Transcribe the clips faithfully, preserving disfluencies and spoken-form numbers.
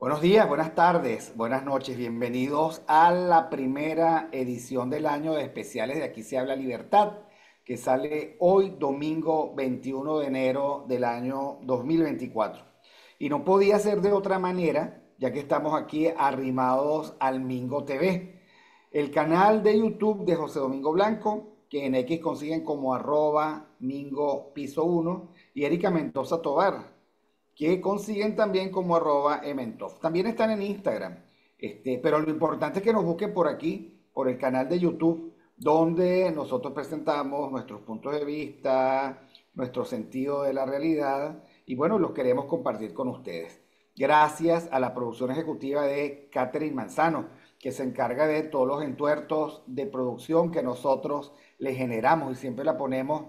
Buenos días, buenas tardes, buenas noches, bienvenidos a la primera edición del año de especiales de Aquí se habla libertad, que sale hoy domingo veintiuno de enero del año dos mil veinticuatro. Y no podía ser de otra manera, ya que estamos aquí arrimados al Mingo T V, el canal de YouTube de José Domingo Blanco, que en X consiguen como arroba Mingo Piso uno, y Erika Mendoza Tobar, que consiguen también como arroba Ementov. También están en Instagram, este, pero lo importante es que nos busquen por aquí, por el canal de YouTube, donde nosotros presentamos nuestros puntos de vista, nuestro sentido de la realidad, y bueno, los queremos compartir con ustedes. Gracias a la producción ejecutiva de Catherine Manzano, que se encarga de todos los entuertos de producción que nosotros le generamos y siempre la ponemos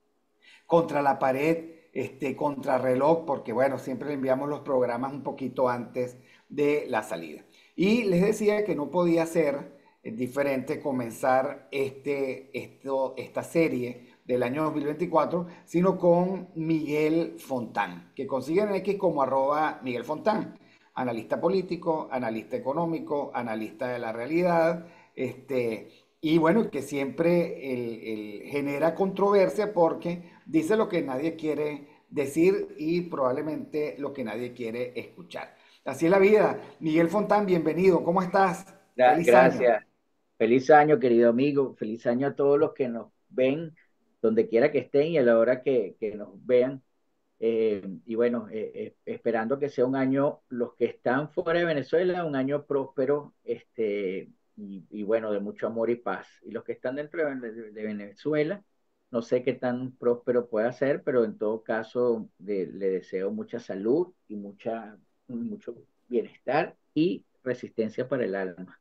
contra la pared, este, contra reloj, porque bueno, siempre le enviamos los programas un poquito antes de la salida. Y les decía que no podía ser eh, diferente comenzar este, esto, esta serie del año dos mil veinticuatro, sino con Miguel Fontán, que consiguen en X como arroba Miguel Fontán, analista político, analista económico, analista de la realidad, este, y bueno, que siempre el, el genera controversia porque dice lo que nadie quiere decir y probablemente lo que nadie quiere escuchar. Así es la vida. Miguel Fontán, bienvenido. ¿Cómo estás? Gra- Feliz año. Gracias. Feliz año, querido amigo. Feliz año a todos los que nos ven, donde quiera que estén y a la hora que, que nos vean. Eh, y bueno, eh, eh, esperando que sea un año, los que están fuera de Venezuela, un año próspero, este, y, y bueno, de mucho amor y paz. Y los que están dentro de, de- de Venezuela, no sé qué tan próspero pueda ser, pero en todo caso de- le deseo mucha salud y mucha, mucho bienestar y resistencia para el alma.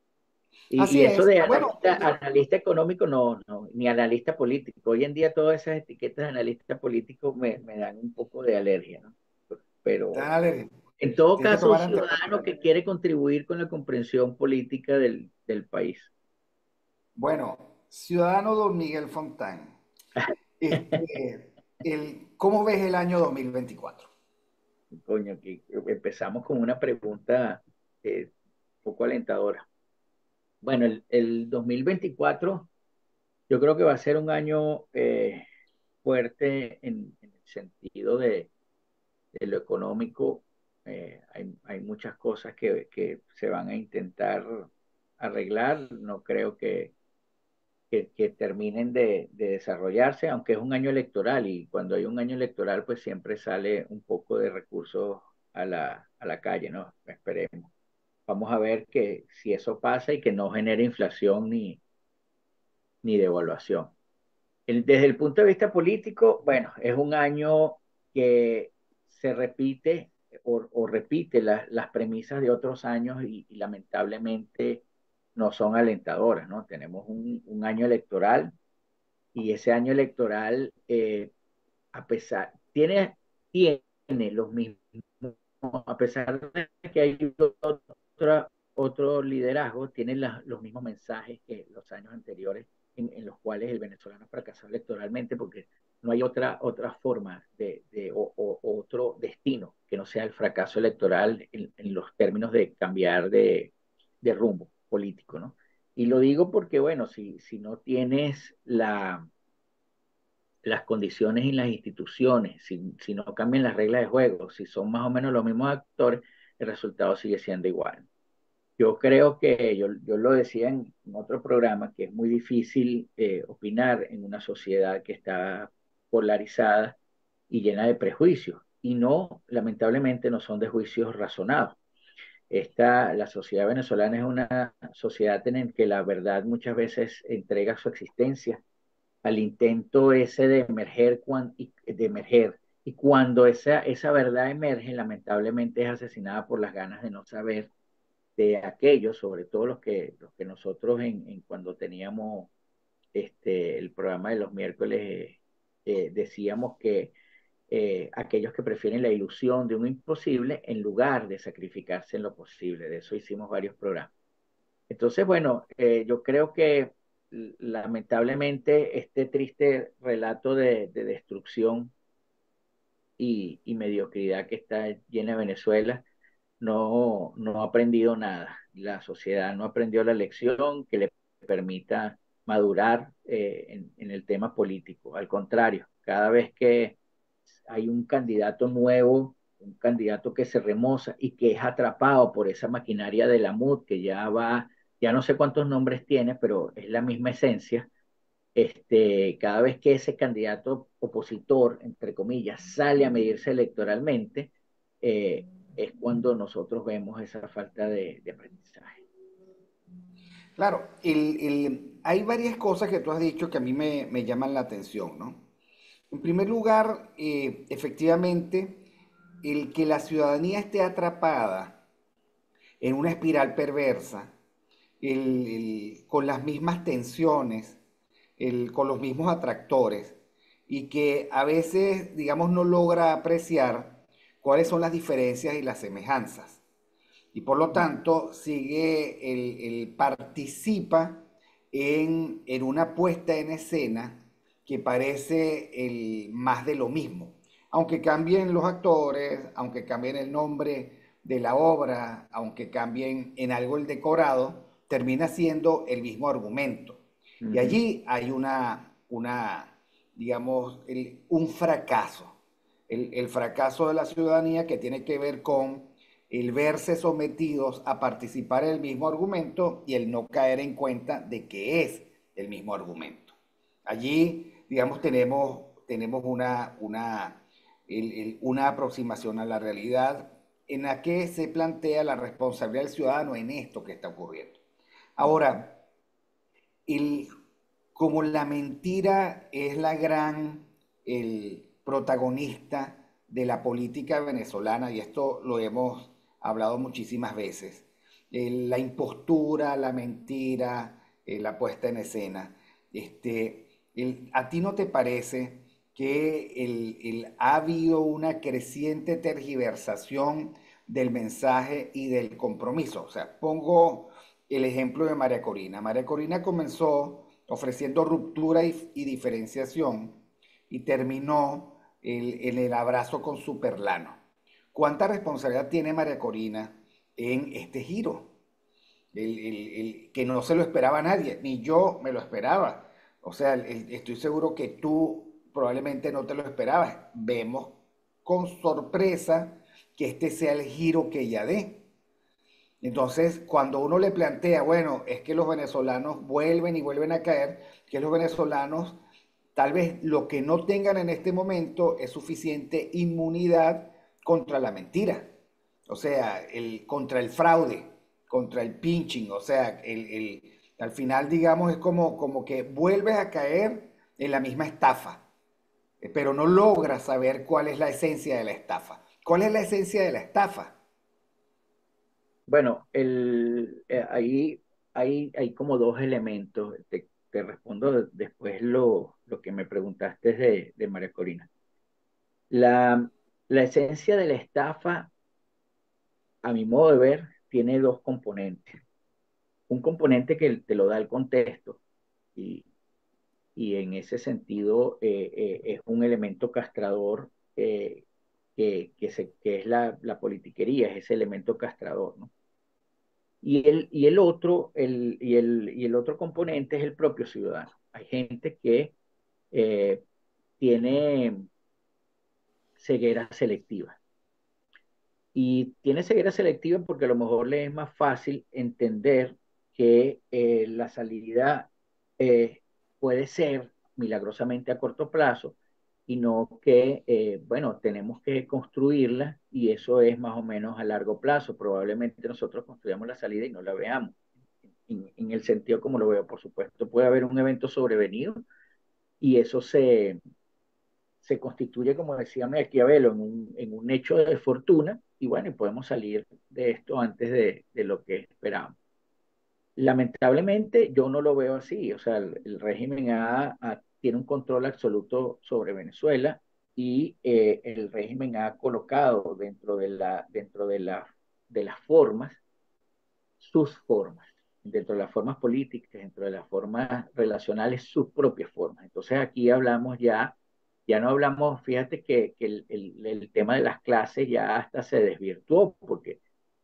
Y, Así y eso es. de Bueno, analista, analista económico, no, no, ni analista político. Hoy en día todas esas etiquetas de analista político me, me dan un poco de alergia, ¿no? Pero dale, en todo tienes que caso, un tomar anteojos. ciudadano que quiere contribuir con la comprensión política del, del país. Bueno, ciudadano don Miguel Fontán, este, el, ¿cómo ves el año dos mil veinticuatro? Coño, que empezamos con una pregunta eh, un poco alentadora. Bueno, el, el dos mil veinticuatro yo creo que va a ser un año eh, fuerte en, en el sentido de de lo económico, eh, hay, hay muchas cosas que, que se van a intentar arreglar. No creo que, que, que terminen de, de desarrollarse, aunque es un año electoral y cuando hay un año electoral, pues siempre sale un poco de recursos a la, a la calle, ¿no? Esperemos. Vamos a ver que si eso pasa y que no genere inflación ni, ni devaluación. El- desde el punto de vista político, bueno, es un año que se repite o, o repite la- las premisas de otros años y, y lamentablemente no son alentadoras, ¿no? Tenemos un, un año electoral y ese año electoral, eh, a pesar, tiene, tiene los mismos, a pesar de que hay otra, otro liderazgo, tiene la- los mismos mensajes que los años anteriores en, en los cuales el venezolano fracasó electoralmente porque no hay otra, otra forma de, de o, o, otro destino que no sea el fracaso electoral en, en los términos de cambiar de, de rumbo político, ¿no? Y lo digo porque, bueno, si, si no tienes la, las condiciones y las instituciones, si, si no cambian las reglas de juego, si son más o menos los mismos actores, el resultado sigue siendo igual. Yo creo que, yo, yo lo decía en, en otro programa, que es muy difícil eh, opinar en una sociedad que está polarizada y llena de prejuicios. Y no, lamentablemente, no son de juicios razonados. Esta, la sociedad venezolana es una sociedad en la que la verdad muchas veces entrega su existencia al intento ese de emerger, cuan- y- de emerger. Y cuando esa, esa verdad emerge, lamentablemente es asesinada por las ganas de no saber de aquellos, sobre todo los que, los que nosotros en, en cuando teníamos este, el programa de los miércoles, eh, eh, decíamos que eh, aquellos que prefieren la ilusión de un imposible en lugar de sacrificarse en lo posible. De eso hicimos varios programas. Entonces, bueno, eh, yo creo que l- lamentablemente este triste relato de, de destrucción y, y mediocridad que está llena de Venezuela no, no ha aprendido nada. La sociedad no aprendió la lección que le permita madurar eh, en, en el tema político. Al contrario, cada vez que hay un candidato nuevo, un candidato que se remoza y que es atrapado por esa maquinaria de la M U D, que ya va, ya no sé cuántos nombres tiene, pero es la misma esencia. Este, cada vez que ese candidato opositor, entre comillas, sale a medirse electoralmente, eh, es cuando nosotros vemos esa falta de, de aprendizaje. Claro, el- el- hay varias cosas que tú has dicho que a mí me, me llaman la atención, ¿no? En primer lugar, eh, efectivamente, el que la ciudadanía esté atrapada en una espiral perversa, el- el- con las mismas tensiones, el- con los mismos atractores, y que a veces, digamos, no logra apreciar cuáles son las diferencias y las semejanzas. Y por lo tanto, sigue, el, el participa en, en una puesta en escena que parece el más de lo mismo. Aunque cambien los actores, aunque cambien el nombre de la obra, aunque cambien en algo el decorado, termina siendo el mismo argumento. Y Ujú. allí hay una, una digamos, el- un fracaso. El, el fracaso de la ciudadanía que tiene que ver con el verse sometidos a participar en el mismo argumento y el no caer en cuenta de que es el mismo argumento. Allí, digamos, tenemos, tenemos una, una, el- el- una aproximación a la realidad en la que se plantea la responsabilidad del ciudadano en esto que está ocurriendo. Ahora, el, como la mentira es la gran el protagonista de la política venezolana, y esto lo hemos hablado muchísimas veces, el- la impostura, la mentira, eh, la puesta en escena. Este, el- ¿a ti no te parece que el- el- ha habido una creciente tergiversación del mensaje y del compromiso? O sea, pongo el ejemplo de María Corina. María Corina comenzó ofreciendo ruptura y, y diferenciación y terminó el- en el abrazo con Superlano. ¿Cuánta responsabilidad tiene María Corina en este giro? El, el- el- que no se lo esperaba a nadie, ni yo me lo esperaba. O sea, el- estoy seguro que tú probablemente no te lo esperabas. Vemos con sorpresa que este sea el giro que ella dé. Entonces, cuando uno le plantea, bueno, es que los venezolanos vuelven y vuelven a caer, que los venezolanos tal vez lo que no tengan en este momento es suficiente inmunidad contra la mentira, o sea, el, contra el fraude, contra el pinching, o sea, el, el- al final, digamos, es como, como que vuelves a caer en la misma estafa, eh, pero no logras saber cuál es la esencia de la estafa. ¿Cuál es la esencia de la estafa? Bueno, el, eh, ahí hay, hay como dos elementos. Te, te respondo de- después lo, lo que me preguntaste de, de María Corina. La, la esencia de la estafa, a mi modo de ver, tiene dos componentes. Un componente que te lo da el contexto y, y en ese sentido eh, eh, es un elemento castrador eh, que, que, se, que es la, la politiquería, es ese elemento castrador, ¿no? Y el, y el otro, el, y el, y el otro componente es el propio ciudadano. Hay gente que eh, tiene ceguera selectiva. Y tiene ceguera selectiva porque a lo mejor le es más fácil entender que eh, la salida eh, puede ser milagrosamente a corto plazo y no que, eh, bueno, tenemos que construirla y eso es más o menos a largo plazo. Probablemente nosotros construyamos la salida y no la veamos. En, en el sentido como lo veo, por supuesto, puede haber un evento sobrevenido y eso se, se constituye, como decía Maquiavelo, en un, en un hecho de fortuna y bueno, y podemos salir de esto antes de, de lo que esperamos. Lamentablemente yo no lo veo así, o sea, el, el régimen ha, ha- tiene un control absoluto sobre Venezuela y eh, el régimen ha colocado dentro de la, dentro de la, de las formas sus formas, dentro de las formas políticas, dentro de las formas relacionales, sus propias formas. Entonces aquí hablamos ya, ya no hablamos, fíjate que, que el, el, el tema de las clases ya hasta se desvirtuó, porque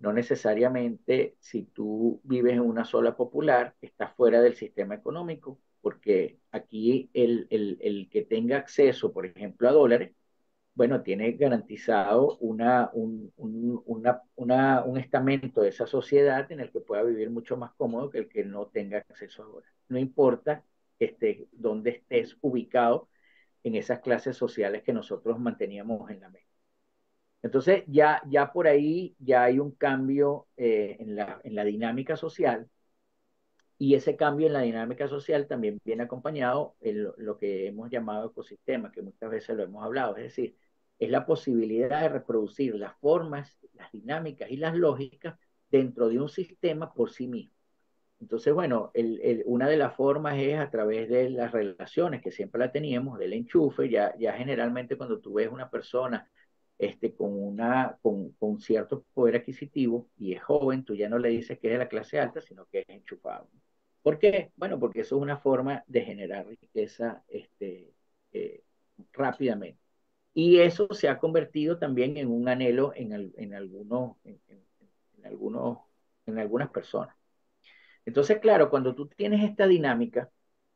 No necesariamente si tú vives en una sola popular, estás fuera del sistema económico, porque aquí el, el, el que tenga acceso, por ejemplo, a dólares, bueno, tiene garantizado una, un, un, una, una, un estamento de esa sociedad en el que pueda vivir mucho más cómodo que el que no tenga acceso a dólares. No importa este, dónde estés ubicado en esas clases sociales que nosotros manteníamos en la mesa. Entonces, ya, ya por ahí ya hay un cambio eh, en la, en la dinámica social, y ese cambio en la dinámica social también viene acompañado en lo, lo que hemos llamado ecosistema, que muchas veces lo hemos hablado, es decir, es la posibilidad de reproducir las formas, las dinámicas y las lógicas dentro de un sistema por sí mismo. Entonces, bueno, el, el, una de las formas es a través de las relaciones, que siempre la teníamos, del enchufe. Ya, ya generalmente cuando tú ves una persona este, con, una, con, con cierto poder adquisitivo y es joven, tú ya no le dices que es de la clase alta, sino que es enchufado. ¿Por qué? Bueno, porque eso es una forma de generar riqueza este, eh, rápidamente. Y eso se ha convertido también en un anhelo en, el, en, algunos, en, en, en, algunos, en algunas personas. Entonces, claro, cuando tú tienes esta dinámica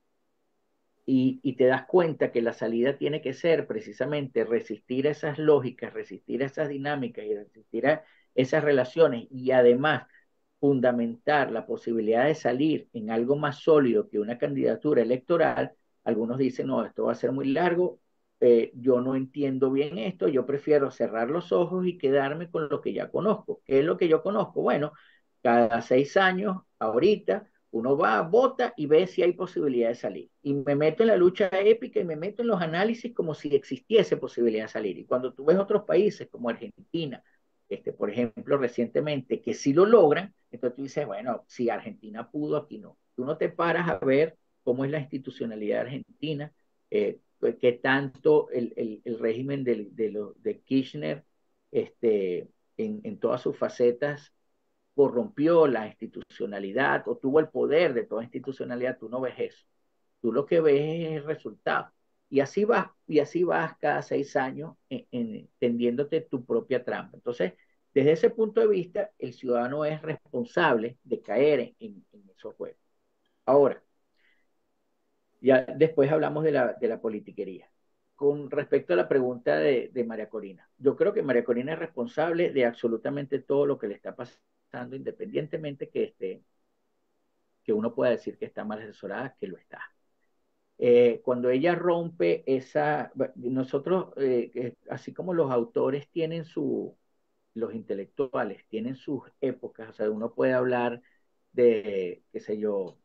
y, y, te das cuenta que la salida tiene que ser precisamente resistir a esas lógicas, resistir a esas dinámicas y resistir a esas relaciones, y además fundamentar la posibilidad de salir en algo más sólido que una candidatura electoral, algunos dicen, no, esto va a ser muy largo, eh, yo no entiendo bien esto, yo prefiero cerrar los ojos y quedarme con lo que ya conozco. ¿Qué es lo que yo conozco? Bueno, cada seis años, ahorita, uno va, vota y ve si hay posibilidad de salir. Y me meto en la lucha épica y me meto en los análisis como si existiese posibilidad de salir. Y cuando tú ves otros países como Argentina, este, por ejemplo, recientemente, que sí lo logran, entonces tú dices, bueno, si Argentina pudo, aquí no. Tú no te paras a ver cómo es la institucionalidad argentina, eh, que tanto el, el, el régimen de, de, lo, de Kirchner este, en, en todas sus facetas corrompió la institucionalidad o tuvo el poder de toda institucionalidad. Tú no ves eso. Tú lo que ves es el resultado. Y así vas, y así vas cada seis años en, en, tendiéndote tu propia trampa. Entonces, desde ese punto de vista, el ciudadano es responsable de caer en, en, en esos juegos. Ahora, ya después hablamos de la, de la politiquería. Con respecto a la pregunta de, de María Corina, yo creo que María Corina es responsable de absolutamente todo lo que le está pasando, independientemente que, esté, que uno pueda decir que está mal asesorada, que lo está. Eh, cuando ella rompe esa, nosotros, eh, eh, así como los autores tienen su, los intelectuales tienen sus épocas, o sea, uno puede hablar de, qué sé yo,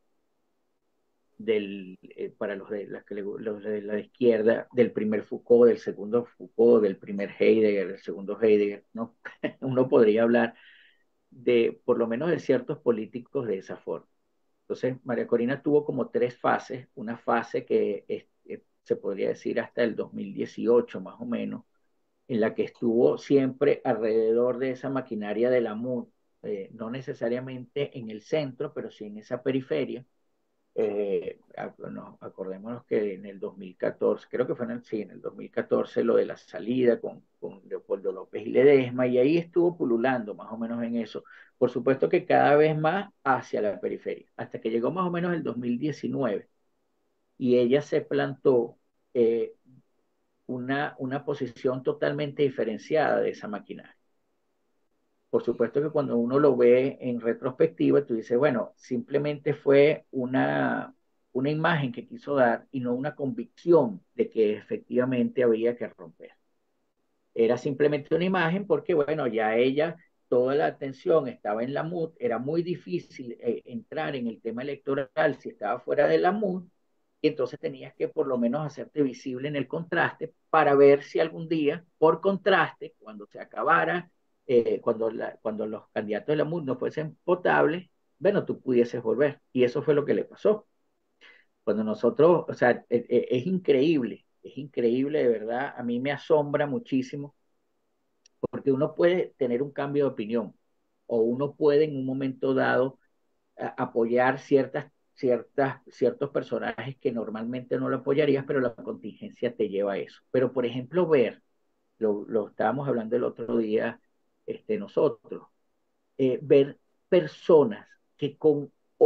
del, eh, para los de, la, los de la izquierda, del primer Foucault, del segundo Foucault, del primer Heidegger, del segundo Heidegger, ¿no? Uno podría hablar de, por lo menos de ciertos políticos de esa forma. Entonces, María Corina tuvo como tres fases, una fase que es, es, se podría decir hasta el dos mil dieciocho más o menos, en la que estuvo siempre alrededor de esa maquinaria de la M U D, eh, no necesariamente en el centro, pero sí en esa periferia. Eh, no, acordémonos que en el dos mil catorce, creo que fue en el, sí, en el dos mil catorce, lo de la salida con, con Leopoldo López y Ledesma, y ahí estuvo pululando más o menos en eso. Por supuesto que cada vez más hacia la periferia, hasta que llegó más o menos el dos mil diecinueve, y ella se plantó eh, una, una posición totalmente diferenciada de esa maquinaria. Por supuesto que cuando uno lo ve en retrospectiva, tú dices, bueno, simplemente fue una, una imagen que quiso dar y no una convicción de que efectivamente había que romper. Era simplemente una imagen porque, bueno, ya ella, toda la atención estaba en la M U D, era muy difícil eh, entrar en el tema electoral si estaba fuera de la M U D, y entonces tenías que por lo menos hacerte visible en el contraste para ver si algún día, por contraste, cuando se acabara, eh, cuando, la, cuando los candidatos de la M U D no fuesen potables, bueno, tú pudieses volver. Y eso fue lo que le pasó. Cuando nosotros, o sea, es, es increíble, es increíble de verdad, a mí me asombra muchísimo porque uno puede tener un cambio de opinión o uno puede en un momento dado a, apoyar ciertas, ciertas, ciertos personajes que normalmente no lo apoyarías, pero la contingencia te lleva a eso. Pero, por ejemplo, ver, lo, lo estábamos hablando el otro día este, nosotros, eh, ver personas que con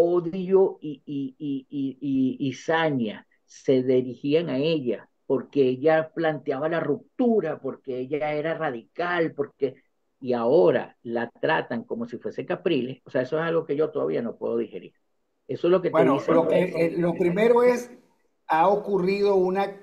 odio y, y, y, y, y, y saña se dirigían a ella porque ella planteaba la ruptura, porque ella era radical, porque y ahora la tratan como si fuese Capriles, o sea, eso es algo que yo todavía no puedo digerir. Eso es lo que te Bueno, dicen lo que, los... eh, lo primero es, ha ocurrido una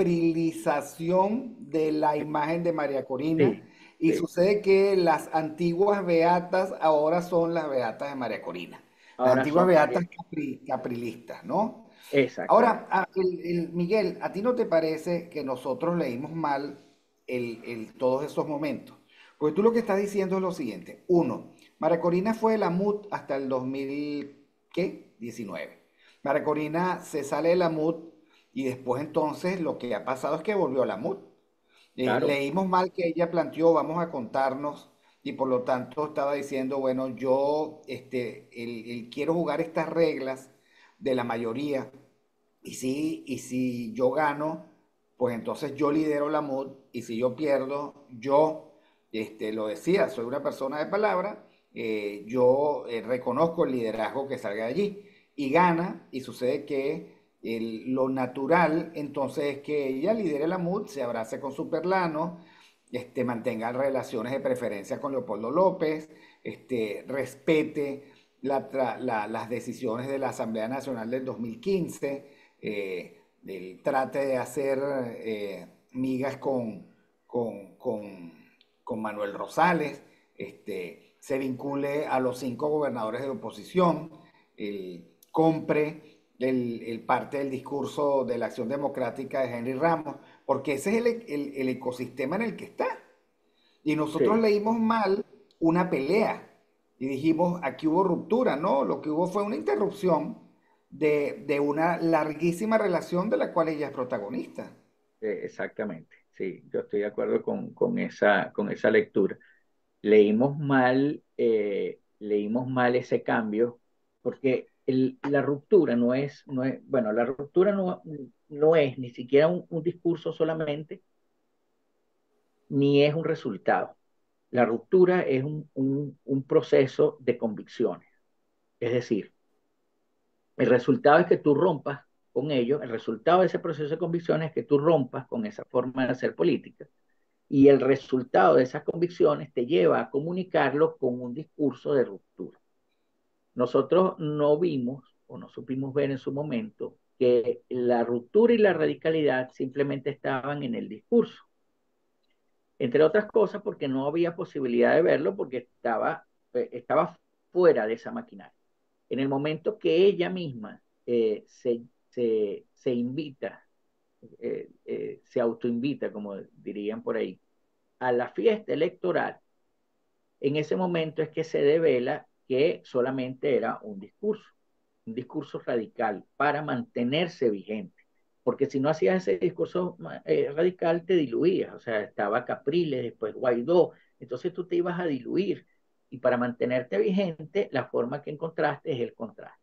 caprilización de la imagen de María Corina Sí, y sí, sucede que las antiguas beatas ahora son las beatas de María Corina, las ahora antiguas son beatas María. capri- caprilistas, ¿no? Ahora, Exactamente. a- el- el- Miguel, ¿a ti no te parece que nosotros leímos mal el, el- todos esos momentos? Porque tú lo que estás diciendo es lo siguiente. Uno, María Corina fue la M U T hasta el dos mil, ¿qué? diecinueve. María Corina se sale de la M U T y después entonces lo que ha pasado es que volvió a la M U T. Eh, Claro, leímos mal que ella planteó, vamos a contarnos, y por lo tanto estaba diciendo, bueno, yo este, el, el quiero jugar estas reglas de la mayoría, y si, y si yo gano, pues entonces yo lidero la M U D, y si yo pierdo, yo, este, lo decía, soy una persona de palabra, eh, yo eh, reconozco el liderazgo que salga de allí, y gana, y sucede que el- lo natural entonces es que ella lidere la M U D, se abrace con su perlano, este, mantenga relaciones de preferencia con Leopoldo López, este, respete la tra- la- las decisiones de la Asamblea Nacional del dos mil quince, eh, el trate de hacer eh, migas con, con, con- con Manuel Rosales, este, se vincule a los cinco gobernadores de oposición, el- compre el, el parte del discurso de la Acción Democrática de Henry Ramos, porque ese es el, el- el ecosistema en el que está. Y nosotros sí. leímos mal una pelea y dijimos, aquí hubo ruptura, ¿no? Lo que hubo fue una interrupción de, de una larguísima relación de la cual ella es protagonista. Eh, exactamente, sí, yo estoy de acuerdo con, con esa, con esa lectura. Leímos mal, eh, leímos mal ese cambio, porque el- la ruptura no es, no es, bueno, la ruptura no, no es ni siquiera un, un discurso solamente, ni es un resultado. La ruptura es un, un, un proceso de convicciones. Es decir, el resultado es que tú rompas con ello, el resultado de ese proceso de convicciones es que tú rompas con esa forma de hacer política. Y el resultado de esas convicciones te lleva a comunicarlo con un discurso de ruptura. Nosotros no vimos o no supimos ver en su momento que la ruptura y la radicalidad simplemente estaban en el discurso, entre otras cosas porque no había posibilidad de verlo porque estaba, eh, estaba fuera de esa maquinaria. En el momento que ella misma eh, se, se, se invita, eh, eh, se autoinvita, como dirían por ahí, a la fiesta electoral, en ese momento es que se devela que solamente era un discurso, un discurso radical para mantenerse vigente. Porque si no hacías ese discurso eh, radical, te diluías. O sea, estaba Capriles, después Guaidó, entonces tú te ibas a diluir. Y para mantenerte vigente, la forma que encontraste es el contraste,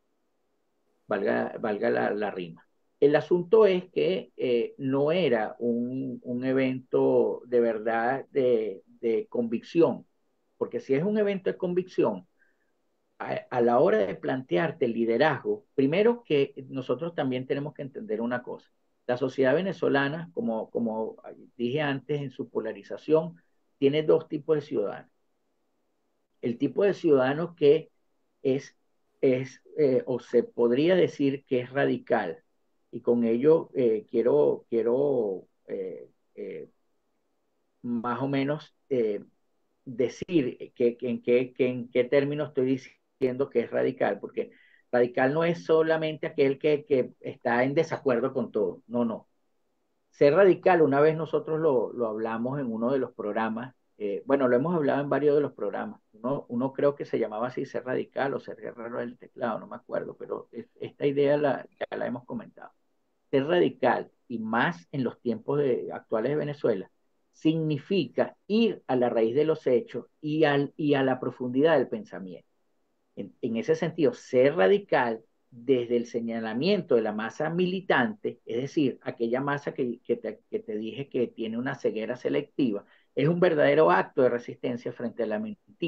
valga, valga la, la rima. El asunto es que eh, no era un, un, evento de verdad de, de convicción, porque si es un evento de convicción, a, a, la hora de plantearte el liderazgo, primero que nosotros también tenemos que entender una cosa. La sociedad venezolana, como, como dije antes en su polarización, tiene dos tipos de ciudadanos. El tipo de ciudadano que es, es eh, o se podría decir que es radical, y con ello eh, quiero, quiero eh, eh, más o menos eh, decir que, que, en qué, que en qué términos estoy diciendo que es radical, porque radical no es solamente aquel que, que está en desacuerdo con todo, no, no. Ser radical, una vez nosotros lo, lo hablamos en uno de los programas, eh, bueno, lo hemos hablado en varios de los programas, uno, uno creo que se llamaba así, ser radical o ser guerrero del teclado, no me acuerdo, pero es, esta idea la, ya la hemos comentado. Ser radical, y más en los tiempos de, actuales de Venezuela, significa ir a la raíz de los hechos y, al, y a la profundidad del pensamiento. En, en ese sentido, ser radical desde el señalamiento de la masa militante, es decir, aquella masa que, que, te, que te dije que tiene una ceguera selectiva, es un verdadero acto de resistencia frente a la mentira,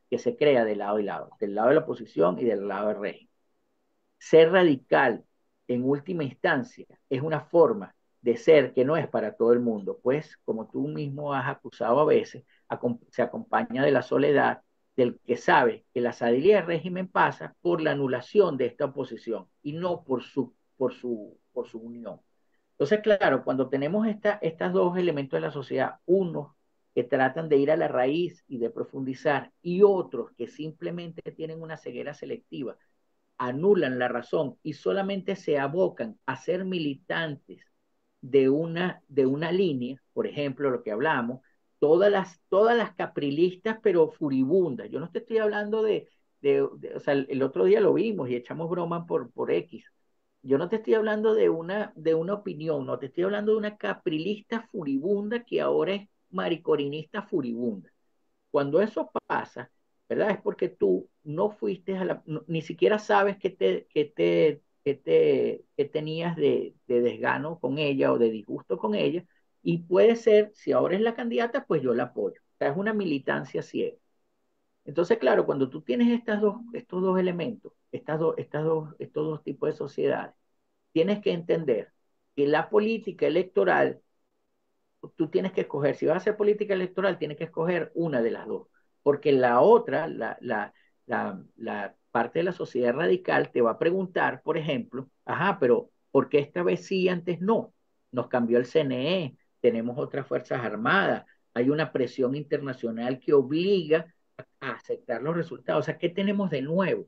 que se crea de lado y lado, del lado de la oposición y del lado del régimen. Ser radical, en última instancia, es una forma de ser que no es para todo el mundo, pues como tú mismo has acusado a veces, se acompaña de la soledad del que sabe que la salida del régimen pasa por la anulación de esta oposición y no por su, por su, por su unión. Entonces, claro, cuando tenemos esta, estos dos elementos de la sociedad, unos que tratan de ir a la raíz y de profundizar, y otros que simplemente tienen una ceguera selectiva, anulan la razón y solamente se abocan a ser militantes de una, de una línea, por ejemplo, lo que hablamos, todas las, todas las caprilistas, pero furibundas. Yo no te estoy hablando de, de, de o sea, el, el, otro día lo vimos y echamos broma por, por X. Yo no te estoy hablando de una, de una opinión, no te estoy hablando de una caprilista furibunda que ahora es maricorinista furibunda. Cuando eso pasa, ¿verdad? Es porque tú no fuiste a la, no, ni siquiera sabes qué te, qué te, qué te, qué tenías de, de desgano con ella o de disgusto con ella, y puede ser, si ahora es la candidata, pues yo la apoyo. O sea, es una militancia ciega. Entonces, claro, cuando tú tienes estas dos, estos dos elementos, estas dos, estas dos, estos dos tipos de sociedades, tienes que entender que la política electoral, tú tienes que escoger, si vas a hacer política electoral, tienes que escoger una de las dos, porque la otra, la, la, la, la parte de la sociedad radical te va a preguntar, por ejemplo, ajá, pero ¿por qué esta vez sí, antes no? Nos cambió el C N E, tenemos otras fuerzas armadas, hay una presión internacional que obliga a aceptar los resultados. O sea, ¿qué tenemos de nuevo?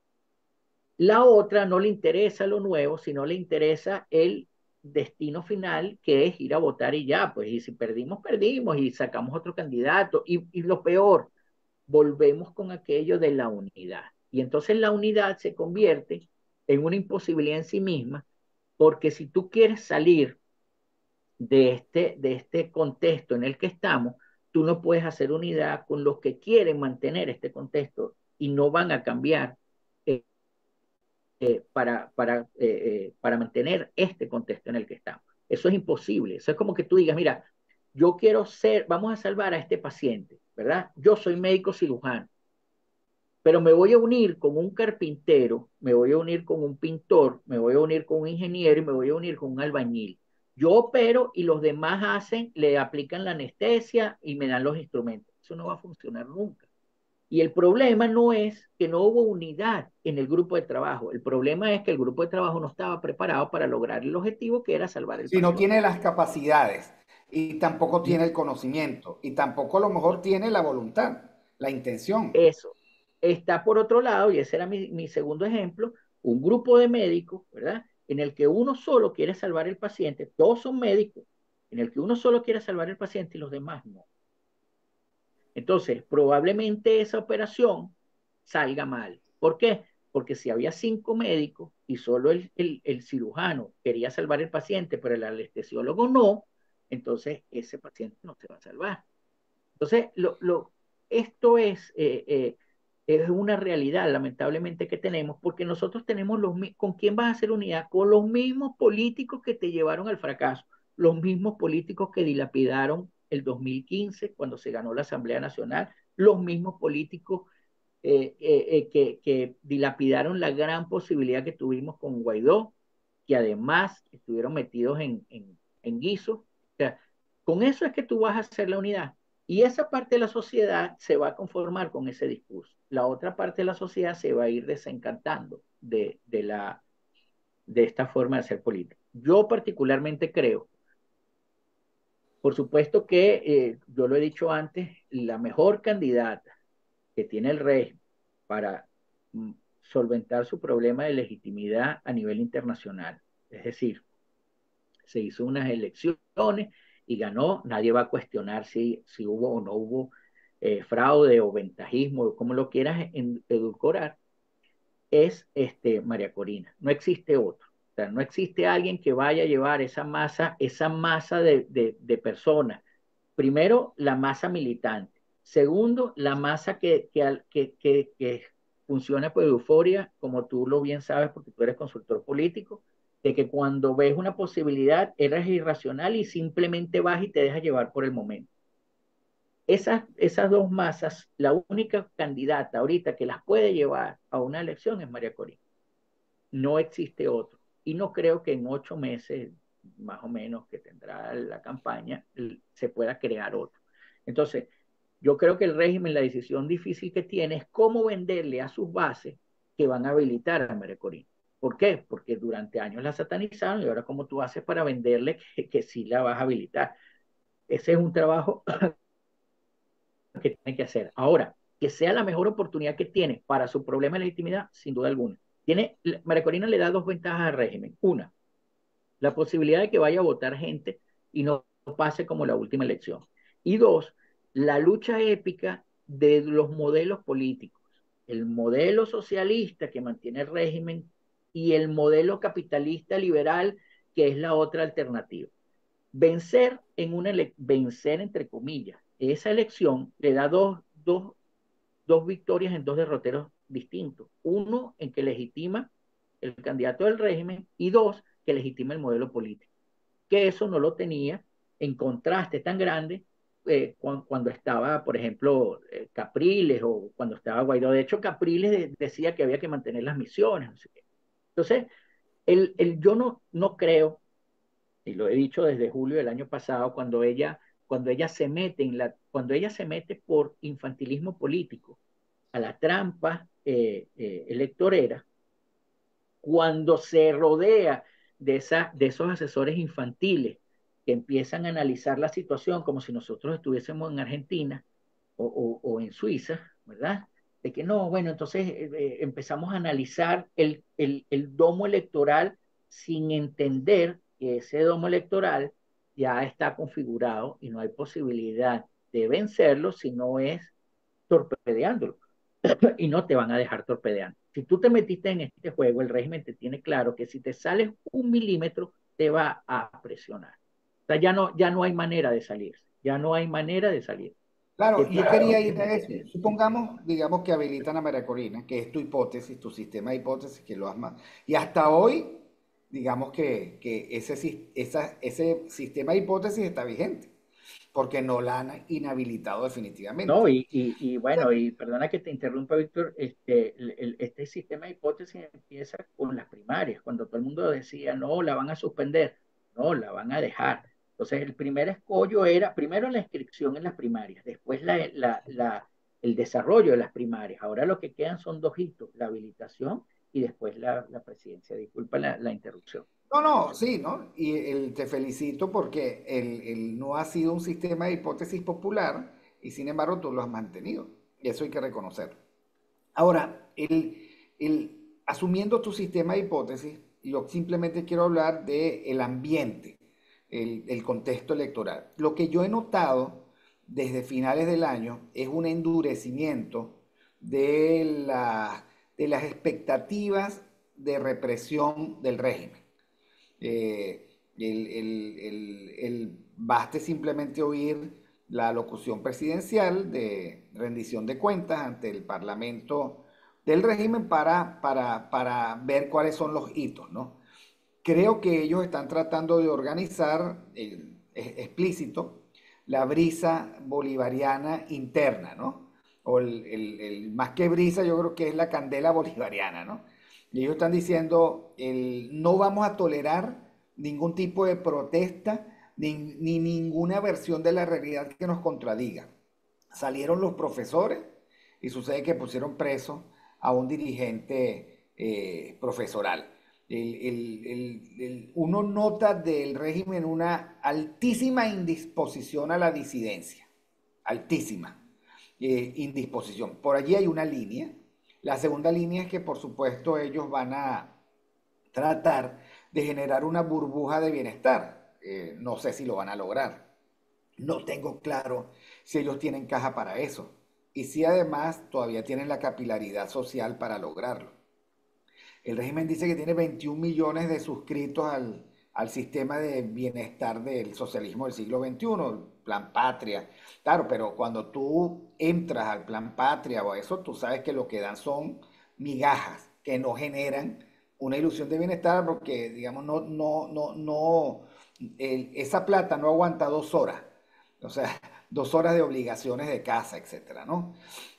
La otra no le interesa lo nuevo, sino le interesa el destino final, que es ir a votar y ya, pues, y si perdimos, perdimos y sacamos otro candidato. Y, y lo peor, volvemos con aquello de la unidad. Y entonces la unidad se convierte en una imposibilidad en sí misma, porque si tú quieres salir de este, de este contexto en el que estamos, tú no puedes hacer unidad con los que quieren mantener este contexto y no van a cambiar eh, eh, para, para, eh, eh, para mantener este contexto en el que estamos. Eso es imposible. Eso es como que tú digas, mira, yo quiero ser, vamos a salvar a este paciente, ¿verdad? Yo soy médico cirujano, pero me voy a unir con un carpintero, me voy a unir con un pintor, me voy a unir con un ingeniero y me voy a unir con un albañil. Yo opero y los demás hacen, le aplican la anestesia y me dan los instrumentos. Eso no va a funcionar nunca. Y el problema no es que no hubo unidad en el grupo de trabajo. El problema es que el grupo de trabajo no estaba preparado para lograr el objetivo que era salvar el Si no paciente. tiene las capacidades y tampoco Y tiene el conocimiento y tampoco a lo mejor tiene la voluntad, la intención. eso está por otro lado, y ese era mi, mi segundo ejemplo, un grupo de médicos, ¿verdad? En el que uno solo quiere salvar el paciente, todos son médicos, en el que uno solo quiere salvar el paciente y los demás no. Entonces, probablemente esa operación salga mal. ¿Por qué? Porque si había cinco médicos y solo el, el, el cirujano quería salvar el paciente, pero el anestesiólogo no, entonces ese paciente no se va a salvar. Entonces, lo, lo, esto es, eh, eh, es una realidad, lamentablemente, que tenemos, porque nosotros tenemos los mismos, ¿con quién vas a hacer unidad? Con los mismos políticos que te llevaron al fracaso, los mismos políticos que dilapidaron el dos mil quince cuando se ganó la Asamblea Nacional, los mismos políticos eh, eh, eh, que, que dilapidaron la gran posibilidad que tuvimos con Guaidó, que además estuvieron metidos en, en, en guiso. O sea, con eso es que tú vas a hacer la unidad. Y esa parte de la sociedad se va a conformar con ese discurso. La otra parte de la sociedad se va a ir desencantando de, de, la, de esta forma de hacer política. Yo particularmente creo, por supuesto que, eh, yo lo he dicho antes, la mejor candidata que tiene el régimen para mm, solventar su problema de legitimidad a nivel internacional. Es decir, se hizo unas elecciones y ganó, nadie va a cuestionar si, si hubo o no hubo eh, fraude o ventajismo, como lo quieras en, edulcorar, es este, María Corina. No existe otro. O sea, no existe alguien que vaya a llevar esa masa, esa masa de, de, de personas. Primero, la masa militante. Segundo, la masa que, que, que, que, que funciona por euforia, como tú lo bien sabes porque tú eres consultor político, de que cuando ves una posibilidad eres irracional y simplemente vas y te dejas llevar por el momento. Esas, esas dos masas, la única candidata ahorita que las puede llevar a una elección es María Corina. No existe otro. Y no creo que en ocho meses, más o menos, que tendrá la campaña, se pueda crear otro. Entonces, yo creo que el régimen, la decisión difícil que tiene es cómo venderle a sus bases que van a habilitar a María Corina. ¿Por qué? Porque durante años la satanizaron y ahora cómo tú haces para venderle que, que sí la vas a habilitar. Ese es un trabajo que tiene que hacer. Ahora, que sea la mejor oportunidad que tiene para su problema de legitimidad, sin duda alguna. Tiene, María Corina le da dos ventajas al régimen. Una, la posibilidad de que vaya a votar gente y no pase como la última elección. Y dos, la lucha épica de los modelos políticos. El modelo socialista que mantiene el régimen y el modelo capitalista liberal que es la otra alternativa. Vencer en una vencer entre comillas esa elección le da dos, dos, dos victorias en dos derroteros distintos. Uno en que legitima el candidato del régimen y dos que legitima el modelo político. Que eso no lo tenía en contraste tan grande eh, cuando, cuando, estaba, por ejemplo, eh, Capriles o cuando estaba Guaidó. De hecho, Capriles de, decía que había que mantener las misiones. No sé qué. Entonces, el, el, yo no, no creo, y lo he dicho desde julio del año pasado, cuando ella, cuando ella se mete en la, cuando ella se mete por infantilismo político a la trampa eh, eh, electorera, cuando se rodea de, esa, de esos asesores infantiles que empiezan a analizar la situación como si nosotros estuviésemos en Argentina o, o, o en Suiza, ¿verdad? De que no, bueno, entonces eh, eh, empezamos a analizar el, el, el domo electoral sin entender que ese domo electoral ya está configurado y no hay posibilidad de vencerlo si no es torpedeándolo y no te van a dejar torpedeando. Si tú te metiste en este juego, el régimen te tiene claro que si te sales un milímetro, te va a presionar. O sea, ya no, ya no hay manera de salir. Ya no hay manera de salir. Claro, yo Claro. quería ir a eso. Supongamos, digamos que habilitan a María Corina, que es tu hipótesis, tu sistema de hipótesis, que lo has más. Y hasta hoy, digamos que, que ese, sis- esa- ese sistema de hipótesis está vigente, porque no la han inhabilitado No, definitivamente. y, y, y bueno, y perdona que te interrumpa, Víctor, este, el, el- este sistema de hipótesis empieza con las primarias, cuando todo el mundo decía, no, la van a suspender, no, la van a dejar. Entonces, el primer escollo era, primero la inscripción en las primarias, después la, la, la, el desarrollo de las primarias. Ahora lo que quedan son dos hitos, la habilitación y después la, la presidencia. Disculpa la, la interrupción. No, no, sí, ¿no? Y el- te felicito porque el, el no ha sido un sistema de hipótesis popular y sin embargo tú lo has mantenido. Y eso hay que reconocerlo. Ahora, el, el- asumiendo tu sistema de hipótesis, yo simplemente quiero hablar del ambiente, el, el contexto electoral. Lo que yo he notado desde finales del año es un endurecimiento de, la- de las expectativas de represión del régimen. Eh, el, el- el- el- baste simplemente oír la locución presidencial de rendición de cuentas ante el Parlamento del régimen para, para, para ver cuáles son los hitos, ¿no? Creo que ellos están tratando de organizar, eh, es explícito, la brisa bolivariana interna, ¿no? O el, el- el- más que brisa, yo creo que es la candela bolivariana, ¿no? Y ellos están diciendo, el, no vamos a tolerar ningún tipo de protesta ni, ni ninguna versión de la realidad que nos contradiga. Salieron los profesores y sucede que pusieron preso a un dirigente eh, profesoral. El, el- el- el- uno nota del régimen una altísima indisposición a la disidencia, altísima eh, indisposición. Por allí hay una línea. La segunda línea es que por supuesto ellos van a tratar de generar una burbuja de bienestar. Eh, no sé si lo van a lograr. No tengo claro si ellos tienen caja para eso. Y si además todavía tienen la capilaridad social para lograrlo. El régimen dice que tiene veintiún millones de suscritos al, al sistema de bienestar del socialismo del siglo veintiuno, el Plan Patria. Claro, pero cuando tú entras al Plan Patria o a eso, tú sabes que lo que dan son migajas que no generan una ilusión de bienestar porque, digamos, no, no, no, no, el- esa plata no aguanta dos horas. O sea, dos horas de obligaciones de casa, etcétera, ¿no?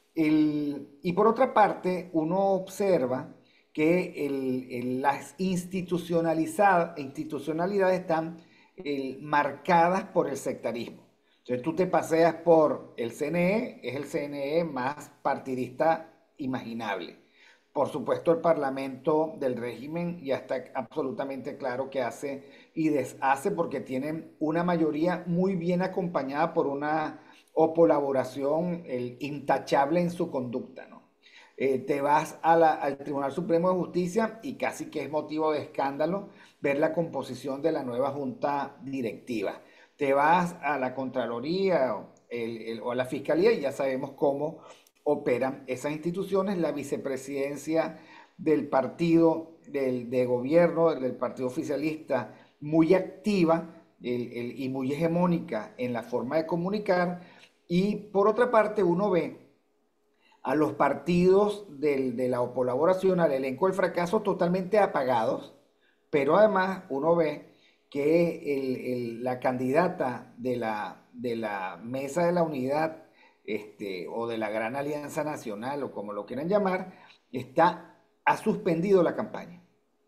El- y por otra parte, uno observa que el- el- las institucionalizadas, institucionalidades están el, marcadas por el sectarismo. Entonces tú te paseas por el C N E, es el C N E más partidista imaginable. Por supuesto, el Parlamento del régimen ya está absolutamente claro que hace y deshace porque tienen una mayoría muy bien acompañada por una colaboración el, intachable en su conducta, ¿no? Eh, te vas a la- al Tribunal Supremo de Justicia y casi que es motivo de escándalo ver la composición de la nueva junta directiva. Te vas a la Contraloría o, el- el- o a la Fiscalía y ya sabemos cómo operan esas instituciones, la vicepresidencia del partido del, de gobierno, del partido oficialista, muy activa el- el- y muy hegemónica en la forma de comunicar. Y por otra parte, uno ve a los partidos del- de la colaboración, al elenco del fracaso totalmente apagados, pero además uno ve que el- el- la candidata de la, de la Mesa de la Unidad este, o de la Gran Alianza Nacional o como lo quieran llamar, está, ha suspendido la campaña.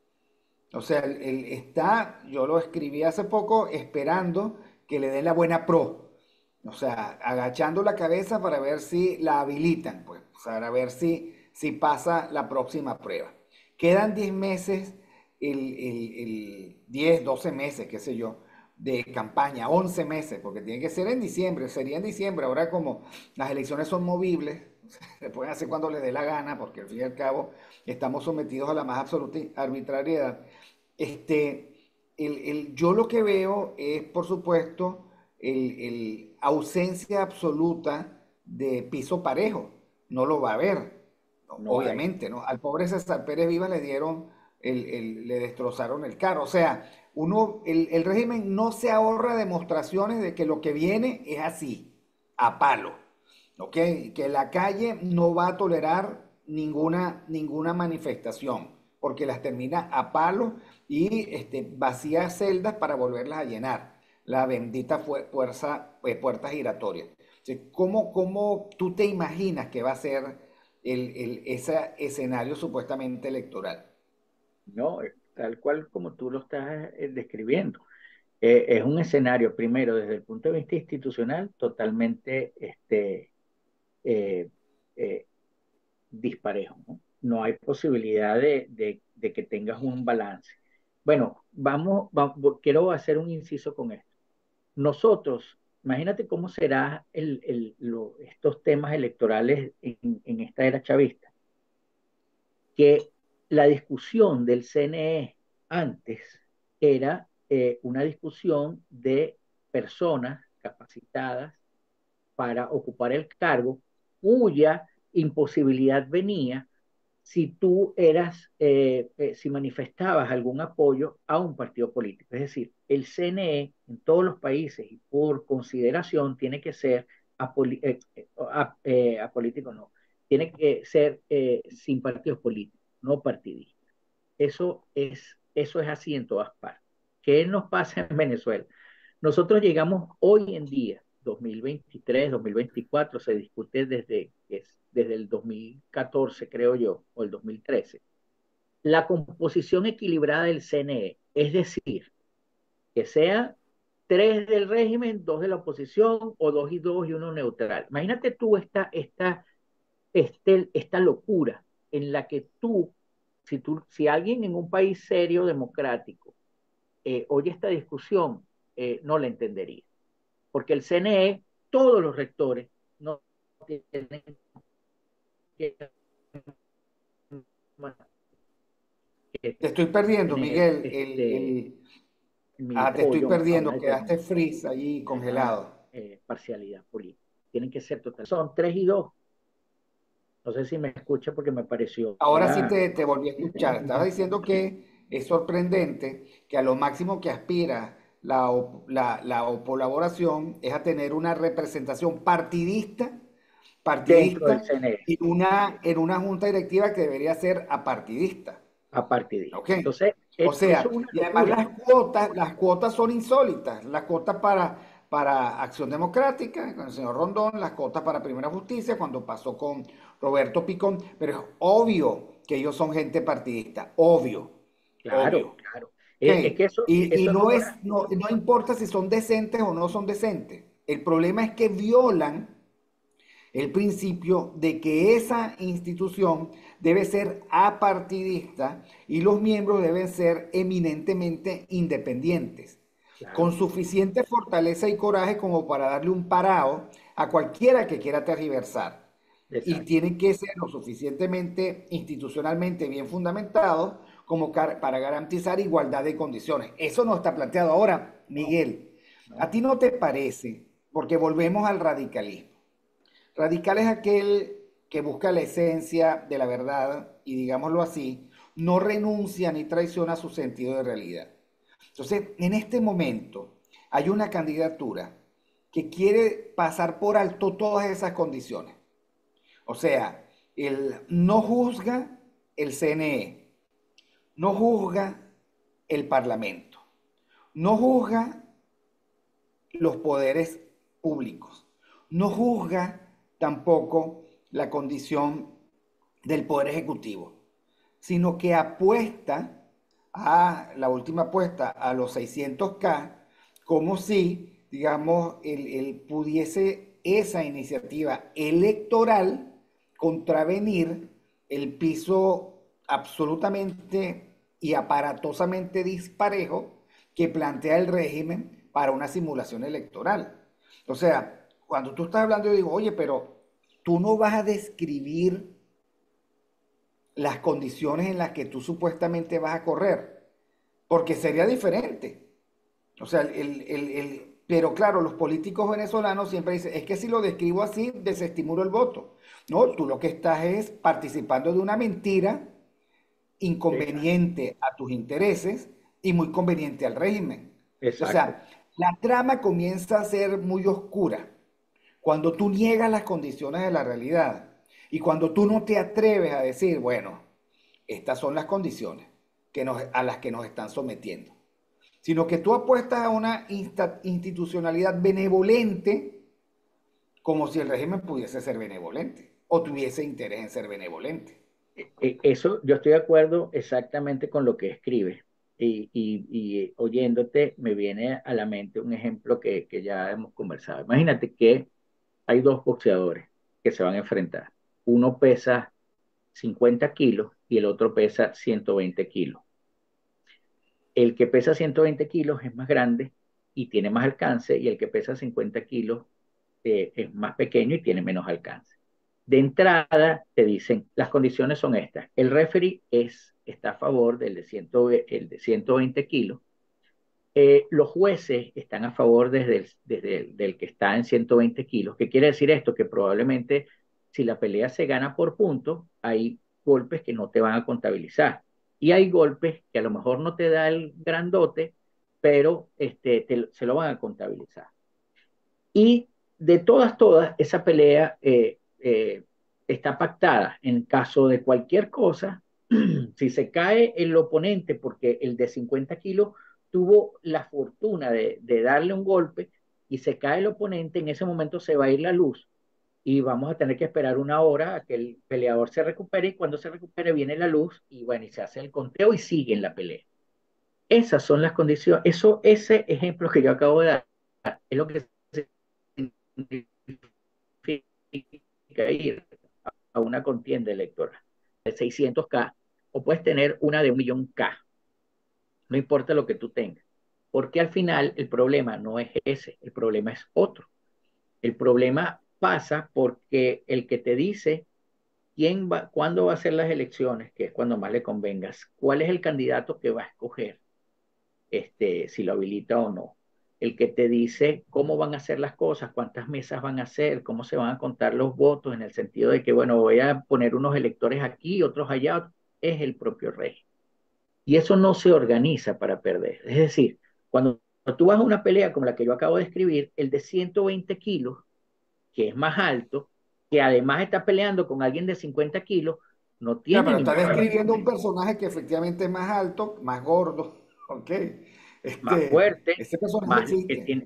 O sea, él, él está, yo lo escribí hace poco, esperando que le den la buena pro. O sea, agachando la cabeza para ver si la habilitan, pues, para ver si, si pasa la próxima prueba. Quedan diez meses, el, el, el diez, doce meses, qué sé yo, de campaña, once meses, porque tiene que ser en diciembre, sería en diciembre. Ahora como las elecciones son movibles, se pueden hacer cuando les dé la gana, porque al fin y al cabo estamos sometidos a la más absoluta arbitrariedad. Este, el, el- yo lo que veo es, por supuesto, el, el ausencia absoluta de piso parejo. No lo va a haber, ¿no? No hay. Obviamente, ¿no? Al pobre César Pérez Vivas le dieron, el, el- le destrozaron el carro. O sea, uno, el, el régimen no se ahorra demostraciones de que lo que viene es así, a palo. ¿Ok? Que la calle no va a tolerar ninguna, ninguna manifestación, porque las termina a palo y este, vacía celdas para volverlas a llenar. La bendita fuerza, eh, puerta giratoria. Entonces, ¿cómo, cómo tú te imaginas que va a ser el, el- ese escenario supuestamente electoral? No, es tal cual como tú lo estás eh, describiendo. Eh, es un escenario, primero, desde el punto de vista institucional, totalmente este, eh, eh, disparejo, ¿no? No hay posibilidad de, de- de que tengas un balance. Bueno, vamos, va- quiero hacer un inciso con esto. Nosotros, imagínate cómo será el, el- lo- estos temas electorales en, en esta era chavista, que la discusión del C N E antes era eh, una discusión de personas capacitadas para ocupar el cargo, cuya imposibilidad venía si tú eras, eh, eh, si manifestabas algún apoyo a un partido político. Es decir, el C N E en todos los países y por consideración tiene que ser apoli- eh, eh, ap- eh, apolítico, no, tiene que ser eh, sin partidos políticos, no partidistas. Eso es, eso es así en todas partes. ¿Qué nos pasa en Venezuela? Nosotros llegamos hoy en día, dos mil veintitrés, dos mil veinticuatro, se discute desde, es- desde el dos mil catorce, creo yo, o el dos mil trece, la composición equilibrada del C N E, es decir, que sea tres del régimen, dos de la oposición, o dos y dos y uno neutral. Imagínate tú esta, esta, este, esta locura en la que tú, si, tú, si alguien en un país serio, democrático, eh, oye esta discusión, eh, no la entendería. Porque el C N E, todos los rectores no tienen que, que Te estoy perdiendo, tener Miguel. El, este, el- mi ah, te estoy apoyo a una perdiendo. Quedaste determinada, freeze allí determinada congelado. eh, parcialidad política. Tienen que ser total. Son tres y dos. No sé si me escucha porque me pareció. Ahora sí Era, te, te volví a escuchar. Estabas diciendo que es sorprendente que a lo máximo que aspira la, op- la, la colaboración es a tener una representación partidista, dentro del partidista C N E, y una, en una junta directiva que debería ser apartidista. ¿Ok? apartidista. Entonces, O es, eso sea, es una y además locura. las cuotas, las cuotas son insólitas. Las cuotas para, para Acción Democrática, con el señor Rondón, las cotas para Primera Justicia, cuando pasó con Roberto Picón, pero es obvio que ellos son gente partidista, obvio, Claro, obvio. claro. ¿Ok? Es, es que eso, Y, y eso no no es, era. no, no importa si son decentes o no son decentes. El problema es que violan el principio de que esa institución debe ser apartidista y los miembros deben ser eminentemente independientes, con Claro, suficiente fortaleza y coraje como para darle un parado a cualquiera que quiera tergiversar. Y exacto. tienen que ser lo suficientemente institucionalmente bien fundamentados como para garantizar igualdad de condiciones. Eso no está planteado ahora, No, Miguel. ¿A no, ti no te parece? Porque volvemos al radicalismo. Radical es aquel que busca la esencia de la verdad y, digámoslo así, no renuncia ni traiciona su sentido de realidad. Entonces, en este momento hay una candidatura que quiere pasar por alto todas esas condiciones. O sea, el no juzga el C N E, no juzga el Parlamento, no juzga los poderes públicos. No juzga tampoco la condición del poder ejecutivo, sino que apuesta a la última apuesta a los seiscientos K como si, digamos, él, él pudiese esa iniciativa electoral contravenir el piso absolutamente y aparatosamente disparejo que plantea el régimen para una simulación electoral. O sea, cuando tú estás hablando, yo digo, oye, pero tú no vas a describir las condiciones en las que tú supuestamente vas a correr, porque sería diferente. O sea, el, el, el, pero claro, los políticos venezolanos siempre dicen, es que si lo describo así, desestimulo el voto. No, tú lo que estás es participando de una mentira exacto, inconveniente a tus intereses y muy conveniente al régimen. O exacto. sea, la trama comienza a ser muy oscura cuando tú niegas las condiciones de la realidad y cuando tú no te atreves a decir, bueno, estas son las condiciones que nos, a las que nos están sometiendo, sino que tú apuestas a una insta, institucionalidad benevolente como si el régimen pudiese ser benevolente o tuviese interés en ser benevolente. E- e- Eso yo estoy de acuerdo exactamente con lo que escribes. Y, y- y oyéndote me viene a la mente un ejemplo que, que ya hemos conversado. Imagínate que hay dos boxeadores que se van a enfrentar. Uno pesa cincuenta kilos y el otro pesa ciento veinte kilos. El que pesa ciento veinte kilos es más grande y tiene más alcance, y el que pesa cincuenta kilos eh, es más pequeño y tiene menos alcance. De entrada te dicen, las condiciones son estas. El referee es, está a favor del de, cien, el de ciento veinte kilos. Eh, los jueces están a favor desde, el, desde el del que está en ciento veinte kilos. ¿Qué quiere decir esto? Que probablemente si la pelea se gana por puntos, hay golpes que no te van a contabilizar. Y hay golpes que a lo mejor no te da el grandote, pero este, te, se lo van a contabilizar. Y de todas, todas, esa pelea eh, eh, está pactada en caso de cualquier cosa. Si se cae el oponente, porque el de cincuenta kilos tuvo la fortuna de, de darle un golpe y se cae el oponente, en ese momento se va a ir la luz y vamos a tener que esperar una hora a que el peleador se recupere, y cuando se recupere viene la luz y bueno, y se hace el conteo y sigue en la pelea. Esas son las condiciones. Eso, ese ejemplo que yo acabo de dar es lo que significa ir a una contienda electoral de seiscientos K, o puedes tener una de un millón K, no importa lo que tú tengas, porque al final el problema no es ese, el problema es otro. El problema pasa porque el que te dice quién va, cuándo va a ser las elecciones, que es cuando más le convengas, cuál es el candidato que va a escoger, este, si lo habilita o no. El que te dice cómo van a hacer las cosas, cuántas mesas van a hacer, cómo se van a contar los votos, en el sentido de que, bueno, voy a poner unos electores aquí, otros allá, es el propio rey. Y eso no se organiza para perder. Es decir, cuando tú vas a una pelea como la que yo acabo de escribir, el de ciento veinte kilos, que es más alto, que además está peleando con alguien de cincuenta kilos, no Ya, tiene pero está ningún describiendo un personaje que efectivamente es más alto, más gordo, ¿ok? más Este, fuerte, ese personaje más que existe. tiene.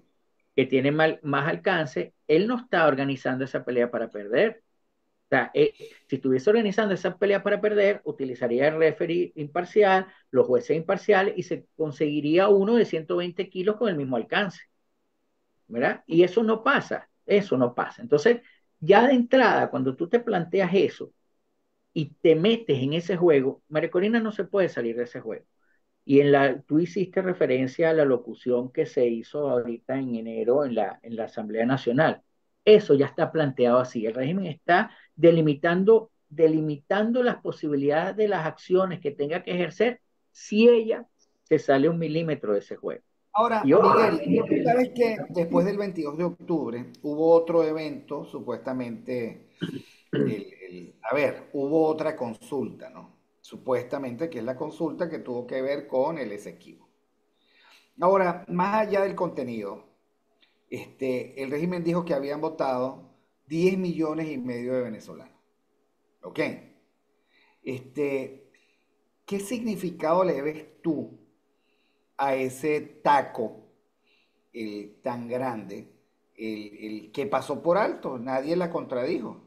que tiene mal- más alcance, él no está organizando esa pelea para perder. O sea, eh, si estuviese organizando esa pelea para perder, utilizaría el referee imparcial, los jueces imparciales y se conseguiría uno de ciento veinte kilos con el mismo alcance, ¿verdad? Y eso no pasa, eso no pasa. Entonces, ya de entrada, cuando tú te planteas eso y te metes en ese juego, María Corina no se puede salir de ese juego. Y en la, tú hiciste referencia a la locución que se hizo ahorita en enero en la, en la Asamblea Nacional. Eso ya está planteado así. El régimen está delimitando, delimitando las posibilidades de las acciones que tenga que ejercer si ella se sale un milímetro de ese juego. Ahora, Y ojo, Miguel, tú sabes que después del veintidós de octubre hubo otro evento, supuestamente, el, el- a ver, hubo otra consulta, ¿no? Supuestamente que es la consulta que tuvo que ver con el Esequibo. Ahora, más allá del contenido, este, el régimen dijo que habían votado diez millones y medio de venezolanos. ¿Ok? Este, ¿qué significado le ves tú a ese taco el, tan grande, el, el que pasó por alto? Nadie la contradijo.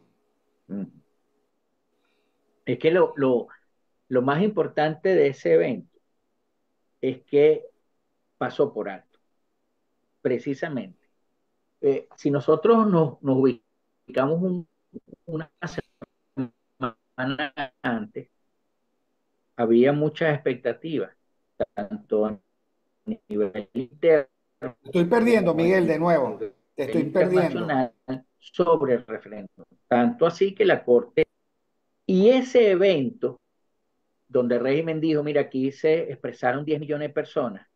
es que lo, lo, lo más importante de ese evento es que pasó por alto, precisamente. Eh, si nosotros nos, nos ubicamos un- una semana antes, había muchas expectativas, tanto a nivel interno Te estoy perdiendo, como a Miguel, de nuevo. nivel Te estoy perdiendo. internacional sobre el referéndum. Tanto así que la Corte, y ese evento donde el régimen dijo, mira, aquí se expresaron diez millones de personas,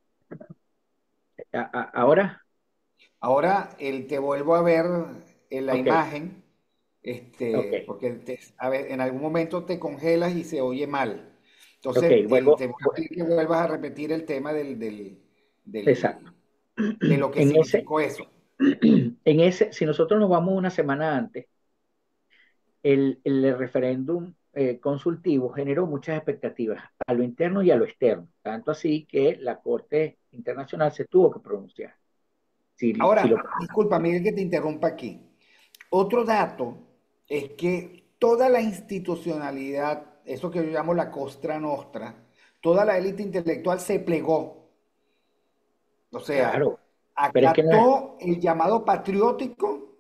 a, a, ahora, Ahora el, te vuelvo a ver en la ok, imagen, ok, este, porque te- a ver, en algún momento te congelas y se oye mal. ok, Entonces, el, vuelvo, te voy a vu- pedir que vuelvas a repetir el tema del, del, exacto. del- de lo que En ese, significó eso. en ese, si nosotros nos vamos una semana antes, el, el referéndum eh, consultivo generó muchas expectativas a lo interno y a lo externo, tanto así que la Corte Internacional se tuvo que pronunciar. Si, si lo, Ahora, disculpa, Miguel, que te interrumpa aquí. Otro dato es que toda la institucionalidad, eso que yo llamo la Costra Nostra, toda la élite intelectual se plegó. O sea, claro, pero es que no es, acató el llamado patriótico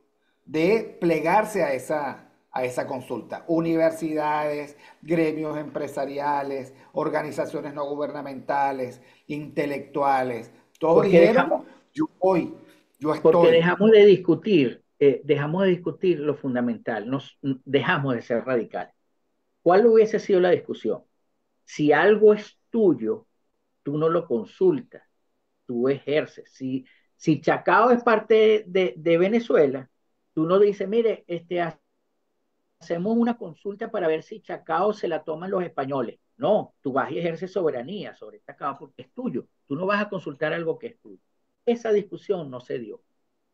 de plegarse a esa, a esa consulta. Universidades, gremios empresariales, organizaciones no gubernamentales, intelectuales, todos porque dijeron, dejamos, yo voy, yo porque estoy. dejamos de discutir, eh, dejamos de discutir lo fundamental, nos dejamos de ser radicales. ¿Cuál hubiese sido la discusión? Si algo es tuyo, tú no lo consultas, tú ejerces. Si, si Chacao es parte de, de Venezuela, tú no dices, mire, este, hacemos una consulta para ver si Chacao se la toman los españoles. No, tú vas y ejerces soberanía sobre Chacao porque es tuyo. Tú no vas a consultar algo que es tuyo. Esa discusión no se dio.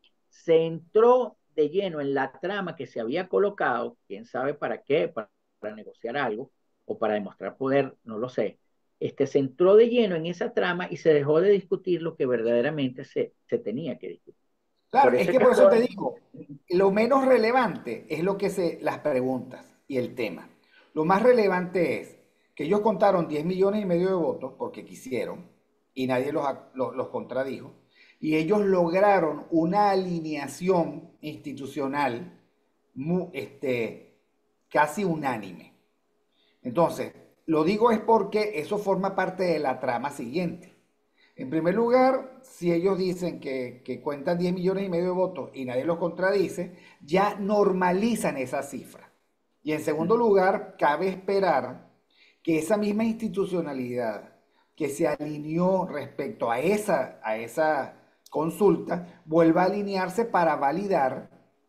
Se entró de lleno en la trama que se había colocado, quién sabe para qué, para, para negociar algo o para demostrar poder, no lo sé. Este, se entró de lleno en esa trama y se dejó de discutir lo que verdaderamente se, se tenía que discutir. Claro, Por es eso es que que por eso te estoy, digo, lo menos relevante es lo que se, las preguntas y el tema. Lo más relevante es que ellos contaron diez millones y medio de votos porque quisieron y nadie los, ac- los, los contradijo. Y ellos lograron una alineación institucional mu- este, casi unánime. Entonces, lo digo es porque eso forma parte de la trama siguiente. En primer lugar, si ellos dicen que, que cuentan diez millones y medio de votos y nadie los contradice, ya normalizan esa cifra. Y en segundo lugar, cabe esperar que esa misma institucionalidad que se alineó respecto a esa, a esa consulta vuelva a alinearse para validar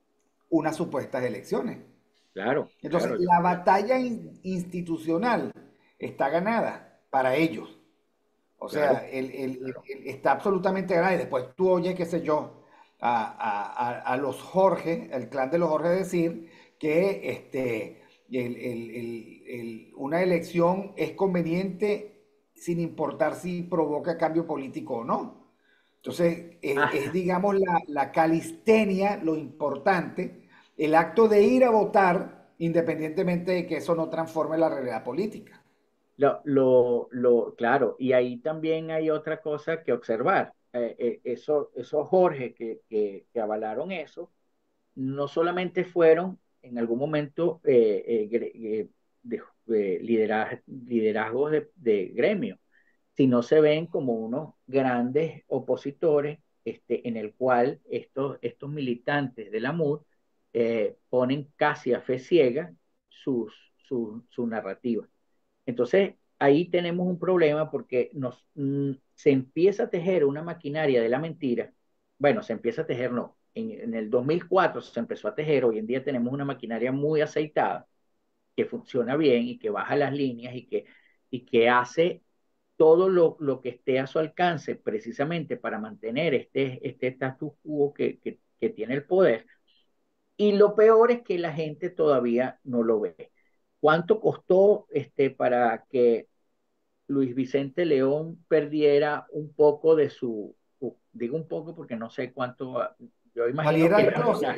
unas supuestas elecciones. claro, Entonces, claro, yo, la batalla in- institucional está ganada para ellos. O claro, sea, él, él- él- él está absolutamente ganado. Y después tú oyes, qué sé yo, a, a- a- a los Jorge, el clan de los Jorge decir que este, el- el- el- el- una elección es conveniente sin importar si provoca cambio político o no. Entonces, es, es, Ah, digamos, la, la calistenia lo importante, el acto de ir a votar, independientemente de que eso no transforme la realidad política. lo, lo, lo, claro, y ahí también hay otra cosa que observar. Eh, eh, eso, esos Jorge que, que, que avalaron eso, no solamente fueron en algún momento eh, eh, gre- eh, de, de lidera- liderazgos de, de gremio, sino se ven como unos grandes opositores este, en el cual estos, estos militantes de la M U D eh, ponen casi a fe ciega sus, su, su narrativa. Entonces, ahí tenemos un problema porque nos, mm, se empieza a tejer una maquinaria de la mentira. Bueno, se empieza a tejer, no. En, en el dos mil cuatro se empezó a tejer, hoy en día tenemos una maquinaria muy aceitada que funciona bien y que baja las líneas y que, y que hace todo lo, lo que esté a su alcance precisamente para mantener este, este status quo que, que, que tiene el poder. Y lo peor es que la gente todavía no lo ve. ¿Cuánto costó este, para que Luis Vicente León perdiera un poco de su, digo un poco porque no sé cuánto, yo imagino Saliera que al la closet. mitad,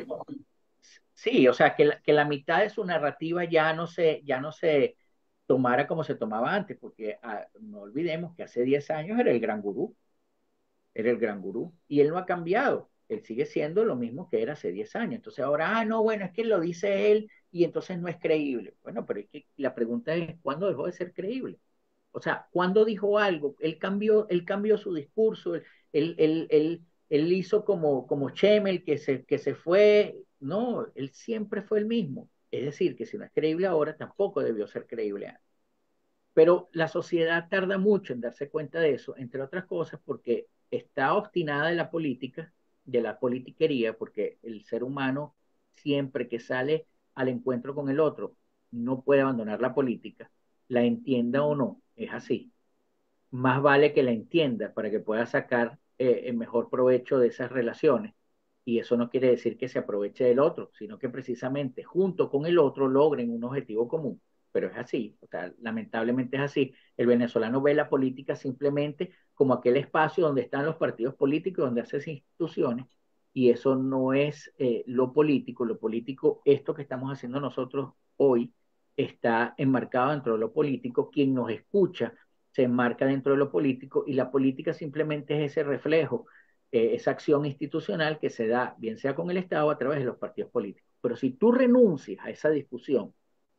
sí, o sea, que la, que la mitad de su narrativa ya no se, ya no se tomara como se tomaba antes, porque ah, no olvidemos que hace diez años era el gran gurú, era el gran gurú, y él no ha cambiado, él sigue siendo lo mismo que era hace diez años. Entonces ahora, ah, no, bueno, es que lo dice él y entonces no es creíble. Bueno, pero es que la pregunta es, ¿cuándo dejó de ser creíble? O sea, cuando dijo algo, él cambió, él cambió su discurso, él, él, él, él, él hizo como, como Chemel que se, que se fue. No, él siempre fue el mismo. Es decir, que si no es creíble ahora, tampoco debió ser creíble antes. Pero la sociedad tarda mucho en darse cuenta de eso, entre otras cosas, porque está obstinada de la política, de la politiquería, porque el ser humano siempre que sale al encuentro con el otro no puede abandonar la política, la entienda o no, es así. Más vale que la entienda para que pueda sacar eh, el mejor provecho de esas relaciones. Y eso no quiere decir que se aproveche del otro, sino que precisamente junto con el otro logren un objetivo común. Pero es así, o sea, lamentablemente es así. El venezolano ve la política simplemente como aquel espacio donde están los partidos políticos, donde hacen instituciones, y eso no es eh, lo político. Lo político, esto que estamos haciendo nosotros hoy, está enmarcado dentro de lo político. Quien nos escucha se enmarca dentro de lo político y la política simplemente es ese reflejo, eh, esa acción institucional que se da, bien sea con el Estado, a través de los partidos políticos. Pero si tú renuncias a esa discusión,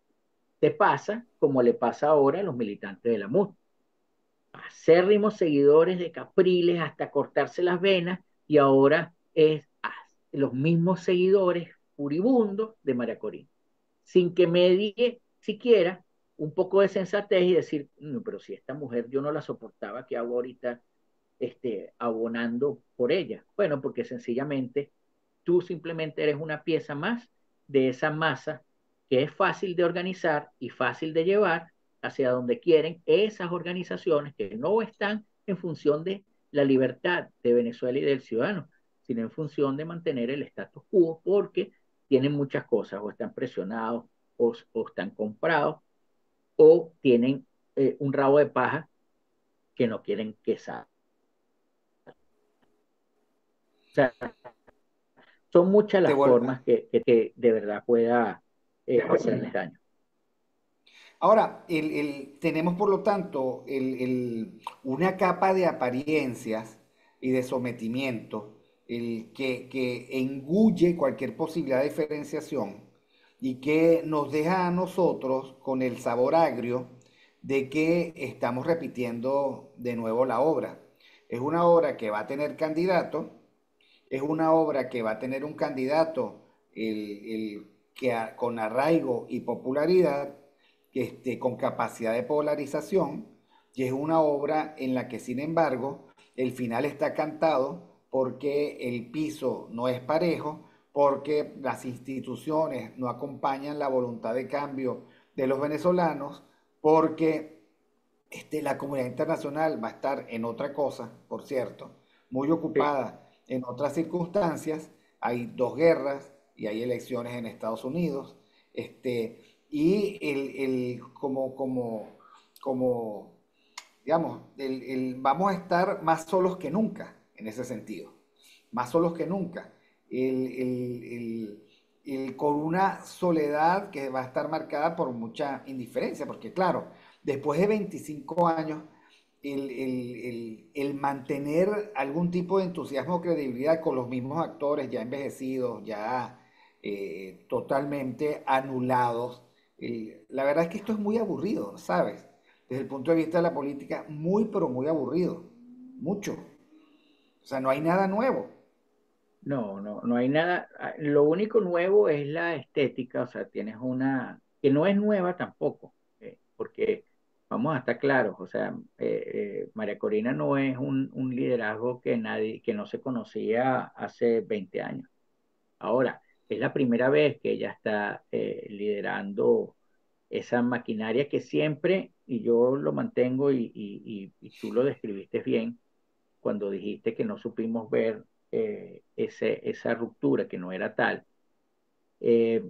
te pasa como le pasa ahora a los militantes de la M U D, acérrimos seguidores de Capriles hasta cortarse las venas y ahora es ah, los mismos seguidores furibundos de María Corina, sin que medie siquiera un poco de sensatez y decir, no, pero si esta mujer yo no la soportaba, ¿qué hago ahorita este, abonando por ella? Bueno, porque sencillamente tú simplemente eres una pieza más de esa masa que es fácil de organizar y fácil de llevar hacia donde quieren esas organizaciones que no están en función de la libertad de Venezuela y del ciudadano, sino en función de mantener el status quo porque tienen muchas cosas, o están presionados, o, o están comprados, o tienen eh, un rabo de paja que no quieren que salga. O sea, son muchas Te las vol- formas que, que, que de verdad pueda eh, hacerles daño. Ahora, el- el- tenemos por lo tanto el- el- una capa de apariencias y de sometimiento el que, que engulle cualquier posibilidad de diferenciación y que nos deja a nosotros con el sabor agrio de que estamos repitiendo de nuevo la obra. Es una obra que va a tener candidato, es una obra que va a tener un candidato el, el que a- con arraigo y popularidad, que esté con capacidad de polarización, y es una obra en la que, sin embargo, el final está cantado porque el piso no es parejo, porque las instituciones no acompañan la voluntad de cambio de los venezolanos, porque este, la comunidad internacional va a estar en otra cosa, por cierto, muy Sí. ocupada en otras circunstancias. Hay dos guerras y hay elecciones en Estados Unidos. Este, y el, el- como, como, como, digamos, el, el- vamos a estar más solos que nunca. en ese sentido, más solos que nunca, el, el- el- el- con una soledad que va a estar marcada por mucha indiferencia, porque claro, después de veinticinco años, el, el- el- el mantener algún tipo de entusiasmo o credibilidad con los mismos actores ya envejecidos, ya eh, totalmente anulados, el- la verdad es que esto es muy aburrido, ¿sabes? Desde el punto de vista de la política, muy, pero muy aburrido, mucho. O sea, no hay nada nuevo. No, no, no hay nada. ah, Lo único nuevo es la estética, o sea, tienes una que no es nueva tampoco, eh, porque vamos a estar claros, o sea, eh, eh, María Corina no es un, un liderazgo que nadie, que no se conocía hace veinte años. Ahora, es la primera vez que ella está eh, liderando esa maquinaria que siempre, y yo lo mantengo y, y y- y tú lo describiste bien cuando dijiste que no supimos ver eh, ese, esa ruptura, que no era tal. Eh,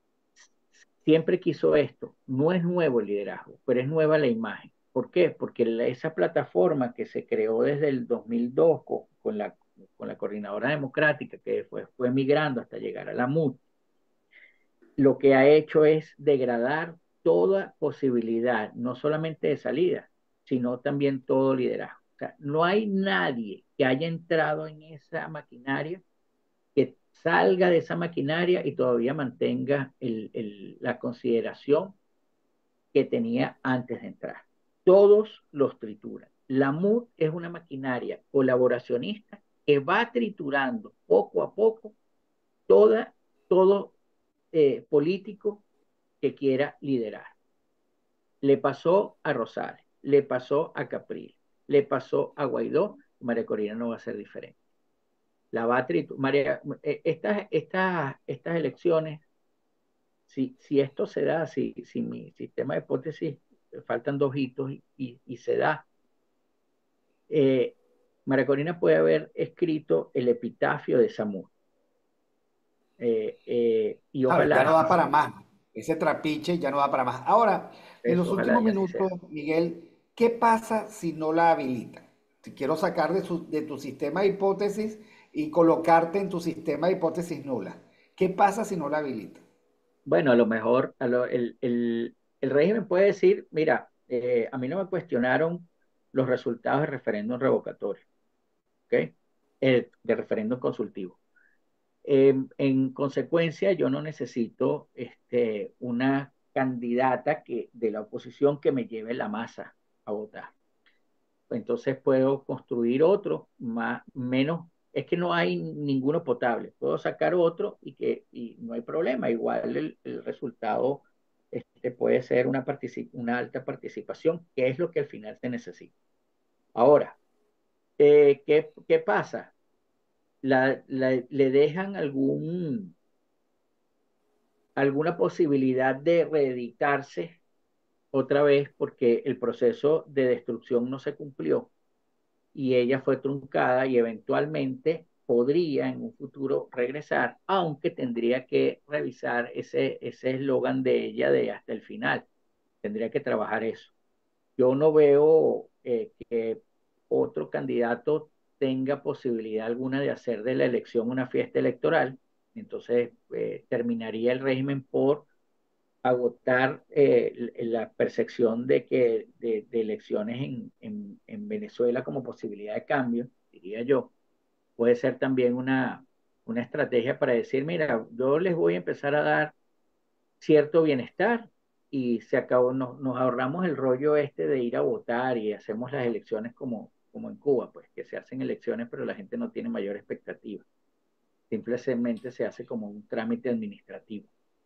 Siempre quiso esto. No es nuevo el liderazgo, pero es nueva la imagen. ¿Por qué? Porque la- esa plataforma que se creó desde el dos mil dos con, con la, con la Coordinadora Democrática, que después fue migrando hasta llegar a la M U D, lo que ha hecho es degradar toda posibilidad, no solamente de salida, sino también todo liderazgo. O sea, no hay nadie que haya entrado en esa maquinaria que salga de esa maquinaria y todavía mantenga el, el, la consideración que tenía antes de entrar. Todos los trituran. La M U D es una maquinaria colaboracionista que va triturando poco a poco toda, todo eh, político que quiera liderar. Le pasó a Rosales, le pasó a Capriles, le pasó a Guaidó, María Corina no va a ser diferente. La va a triturar. María, eh, estas, estas, estas elecciones, si, si esto se da, si, si mi sistema de hipótesis, eh, faltan dos hitos y, y, y se da, eh, María Corina puede haber escrito el epitafio de Samu. Eh, eh, y ¿Sabes? Ya ojalá no da así para sea. más. Ese trapiche ya no da para más. Ahora, en los Eso, ojalá últimos y así minutos, sea. Miguel, ¿qué pasa si no la habilitan? Te quiero sacar de, su- de tu sistema de hipótesis y colocarte en tu sistema de hipótesis nula. ¿Qué pasa si no la habilitan? Bueno, a lo mejor a lo- el, el- el régimen puede decir, mira, eh, a mí no me cuestionaron los resultados del referéndum revocatorio, ¿ok? El, de referéndum consultivo. Eh, en consecuencia, yo no necesito este, una candidata que, de la oposición que me lleve la masa a votar. Entonces puedo construir otro más, menos, es que no hay ninguno potable. Puedo sacar otro y que y no hay problema. Igual el, el resultado este, puede ser una, partici- una alta participación, que es lo que al final se necesita. Ahora, eh, ¿qué, qué pasa? La, la- le dejan algún, alguna posibilidad de reeditarse otra vez porque el proceso de destrucción no se cumplió y ella fue truncada y eventualmente podría en un futuro regresar, aunque tendría que revisar ese ese eslogan de ella de hasta el final. Tendría que trabajar eso. Yo no veo eh, que otro candidato tenga posibilidad alguna de hacer de la elección una fiesta electoral. Entonces eh, terminaría el régimen por agotar eh, la percepción de que de, de elecciones en, en, en, Venezuela como posibilidad de cambio, diría yo, puede ser también una, una estrategia para decir, mira, yo les voy a empezar a dar cierto bienestar y se acabó, nos, nos ahorramos el rollo este de ir a votar y hacemos las elecciones como, como en Cuba, pues que se hacen elecciones pero la gente no tiene mayor expectativa, simplemente se hace como un trámite administrativo.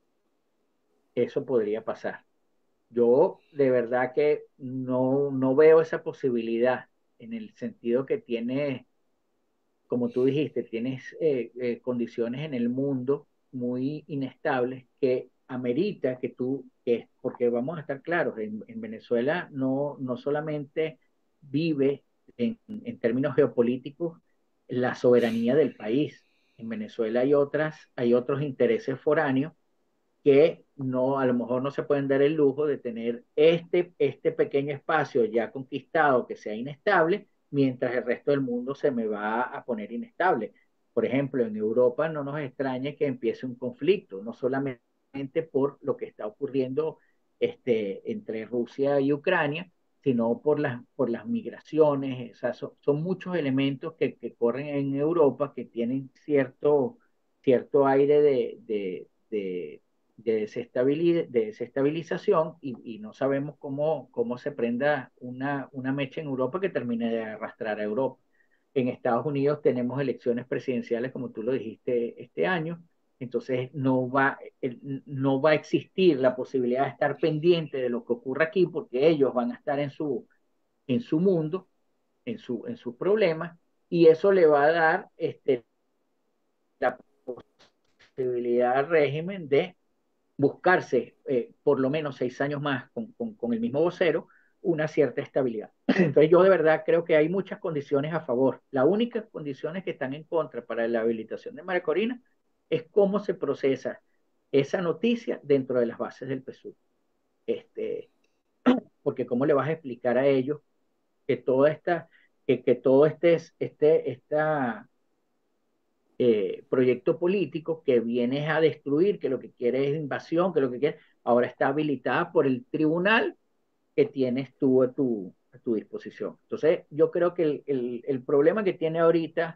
Eso podría pasar. Yo de verdad que no, no veo esa posibilidad en el sentido que tiene, como tú dijiste, tienes eh, eh, condiciones en el mundo muy inestables que amerita que tú, que, porque vamos a estar claros, en, en Venezuela no, no solamente vive en, en términos geopolíticos la soberanía del país. En Venezuela hay otras, hay otros intereses foráneos que no, a lo mejor no se pueden dar el lujo de tener este, este pequeño espacio ya conquistado que sea inestable mientras el resto del mundo se me va a poner inestable. Por ejemplo, en Europa no nos extraña que empiece un conflicto, no solamente por lo que está ocurriendo este, entre Rusia y Ucrania, sino por las, por las migraciones. O sea, son, son muchos elementos que, que, corren en Europa que tienen cierto, cierto aire de, de, de, de, desestabiliz de desestabilización y, y, no sabemos cómo, cómo se prenda una, una mecha en Europa que termine de arrastrar a Europa. En Estados Unidos tenemos elecciones presidenciales, como tú lo dijiste, este año, entonces no va, no va a existir la posibilidad de estar pendiente de lo que ocurra aquí porque ellos van a estar en su, en su mundo, en, su, en sus problemas, y eso le va a dar este, la posibilidad al régimen de buscarse eh, por lo menos seis años más con, con, con el mismo vocero una cierta estabilidad. Entonces yo de verdad creo que hay muchas condiciones a favor. Las únicas condiciones que están en contra para la habilitación de María Corina es cómo se procesa esa noticia dentro de las bases del P S U V. Este, porque cómo le vas a explicar a ellos que toda esta, que, que todo este, este, esta eh, proyecto político que viene a destruir, que lo que quiere es invasión, que lo que quiere, ahora está habilitada por el tribunal que tienes tú a tu, a tu disposición. Entonces, yo creo que el, el, el problema que tiene ahorita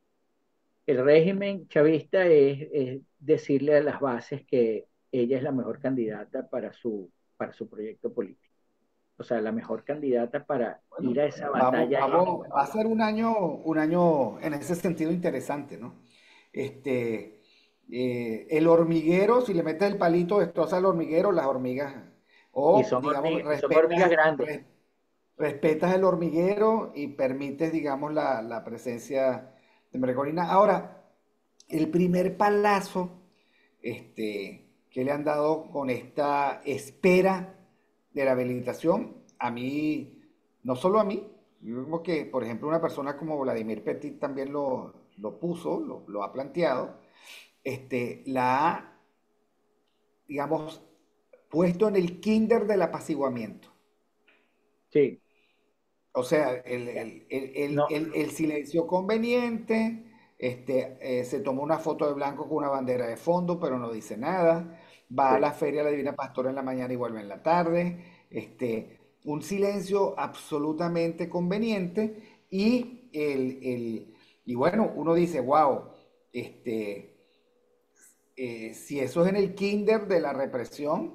el régimen chavista es, es, decirle a las bases que ella es la mejor candidata para su, para su proyecto político. O sea, la mejor candidata para Bueno, ir a esa vamos, batalla vamos, épica. va a ser un año, un año en ese sentido interesante, ¿no? Este, eh, el hormiguero, si le metes el palito, destroza el hormiguero, las hormigas, Y o son digamos, hormigas, y son hormigas respetas, grandes. res- respetas el hormiguero y permites, digamos, la, la presencia de Margarina. Ahora, el primer palazo este, que le han dado con esta espera de la habilitación, a mí, no solo a mí, yo creo que, por ejemplo, una persona como Vladimir Petit también lo, lo puso, lo, lo ha planteado, este, la ha, digamos, puesto en el kinder del apaciguamiento. Sí. O sea, el, el- el- el- No, el- el silencio conveniente, este, eh, se tomó una foto de blanco con una bandera de fondo, pero no dice nada. Va a sí. la feria de la Divina Pastora en la mañana y vuelve en la tarde. Este, un silencio absolutamente conveniente. Y, el, el- y bueno, uno dice, wow, este, eh, si eso es en el kinder de la represión,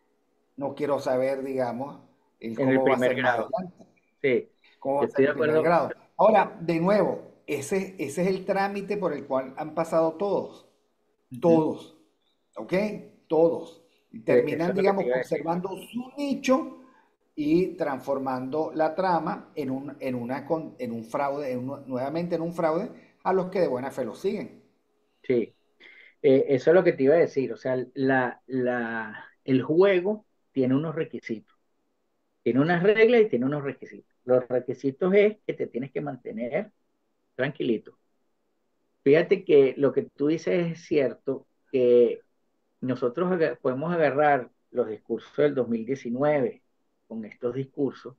no quiero saber, digamos, el En el cómo va a primer ser más grado. adelante. Sí, ¿Cómo va yo a ser estoy de el primer acuerdo. grado? Ahora, de nuevo, ese, ese es el trámite por el cual han pasado todos, Ujú. todos, ¿ok? Todos. Y Eh, Eso terminan, es lo que te digamos, iba a decir. conservando su nicho y transformando la trama en un, en una, con- en un fraude, en un- nuevamente en un fraude a los que de buena fe lo siguen. Sí, Eh, eso es lo que te iba a decir. O sea, la, la, el juego tiene unos requisitos, tiene unas reglas y tiene unos requisitos. Los requisitos es que te tienes que mantener tranquilito. Fíjate que lo que tú dices es cierto, que nosotros aga- podemos agarrar los discursos del dos mil diecinueve con estos discursos.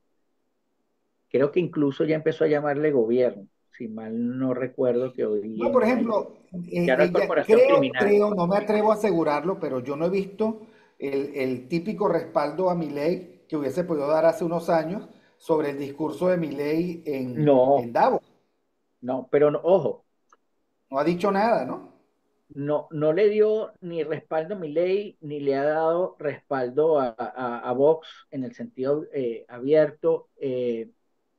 Creo que incluso ya empezó a llamarle gobierno, si mal no recuerdo que hoy No, por en la, ejemplo, eh, ya no es ella, corporación creo, criminal. creo, no me atrevo a asegurarlo, pero yo no he visto el, el típico respaldo a Milei que hubiese podido dar hace unos años sobre el discurso de Milei en, No, en Davos. no, pero no, ojo, No ha dicho nada, ¿no? no, no le dio ni respaldo a Milei, ni le ha dado respaldo a, a, a Vox en el sentido eh, abierto, eh,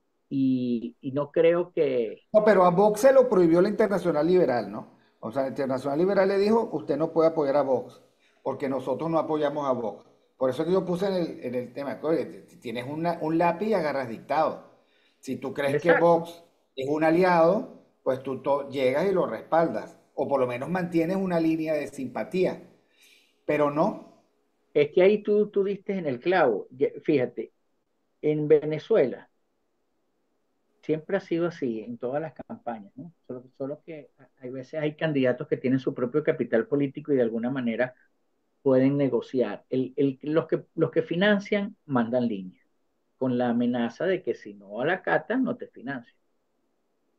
y, y no creo que... No, pero a Vox se lo prohibió la Internacional Liberal, ¿no? O sea, la Internacional Liberal le dijo, usted no puede apoyar a Vox, porque nosotros no apoyamos a Vox. Por eso que yo puse en el, en el tema, oye, tienes una- un lápiz y agarras dictado. Si tú crees que Exacto. Vox es un aliado, pues tú to- llegas y lo respaldas, o por lo menos mantienes una línea de simpatía, pero no. Es que ahí tú, tú diste en el clavo. Ya- Fíjate, en Venezuela siempre ha sido así, en todas las campañas, ¿no? Solo, solo que hay veces hay candidatos que tienen su propio capital político y de alguna manera pueden negociar. El, el- los que, los que financian mandan línea, con la amenaza de que si no la catan, no te financian.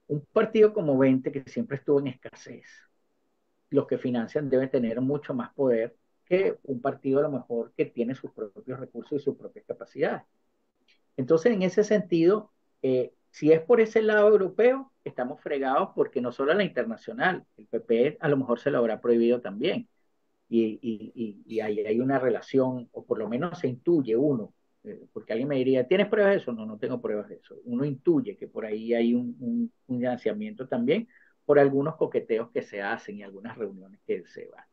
Un partido como veinte, que siempre estuvo en escasez, los que financian deben tener mucho más poder que un partido a lo mejor que tiene sus propios recursos y sus propias capacidades. Entonces, en ese sentido, eh, si es por ese lado europeo, estamos fregados porque no solo la internacional, el P P a lo mejor se lo habrá prohibido también. Y, y, y, y ahí hay una relación, o por lo menos se intuye uno, eh, porque alguien me diría, ¿tienes pruebas de eso? No, no tengo pruebas de eso. Uno intuye que por ahí hay un, un, un financiamiento también por algunos coqueteos que se hacen y algunas reuniones que se van.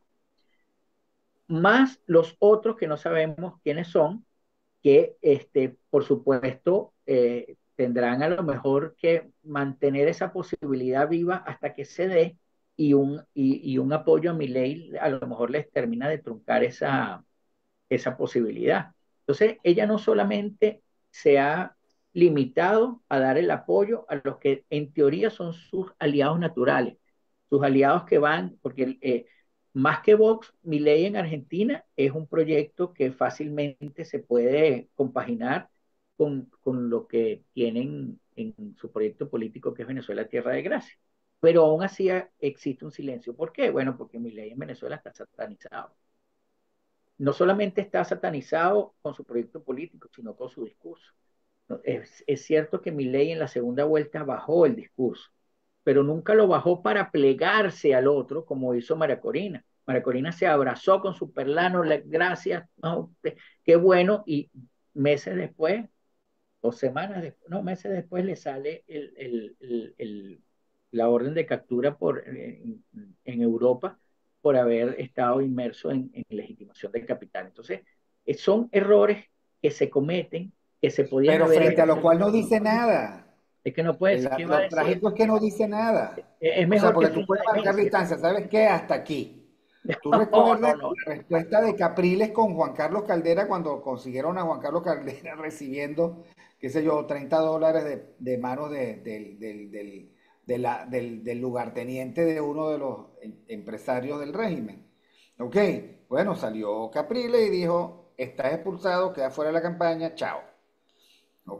Más los otros que no sabemos quiénes son, que este, por supuesto eh, tendrán a lo mejor que mantener esa posibilidad viva hasta que se dé y un, y, y un apoyo a mi ley a lo mejor les termina de truncar esa, esa posibilidad. Entonces, ella no solamente se ha limitado a dar el apoyo a los que en teoría son sus aliados naturales, sus aliados que van, porque eh, más que Vox, mi ley en Argentina es un proyecto que fácilmente se puede compaginar con, con lo que tienen en su proyecto político que es Venezuela Tierra de Gracia. Pero aún así existe un silencio. ¿Por qué? Bueno, porque mi ley en Venezuela está satanizado. No solamente está satanizado con su proyecto político, sino con su discurso. ¿No? Es, es cierto que Milei en la segunda vuelta bajó el discurso, pero nunca lo bajó para plegarse al otro como hizo María Corina. María Corina se abrazó con su perlano, le, gracias, no, qué bueno, y meses después, o semanas después, no, meses después le sale el, el, el, el, la orden de captura por, en, en Europa por haber estado inmerso en, en legitimación del capital. Entonces, eh, son errores que se cometen, que se podían Pero haber frente a lo evitado. cual no dice nada. Es que no puede El- decir, ¿qué va a lo decir? trágico es que no dice nada. Es O sea, mejor que porque tú finja puedes marcar demencia. distancia, ¿sabes qué? Hasta aquí. Tú No, no, recuerdas no. la respuesta de Capriles con Juan Carlos Caldera cuando consiguieron a Juan Carlos Caldera recibiendo, qué sé yo, treinta dólares de, de manos de- del, del, del, de la- del- del lugarteniente de uno de los em- empresarios del régimen. Ok, bueno, salió Capriles y dijo, estás expulsado, queda fuera de la campaña, chao. Ok,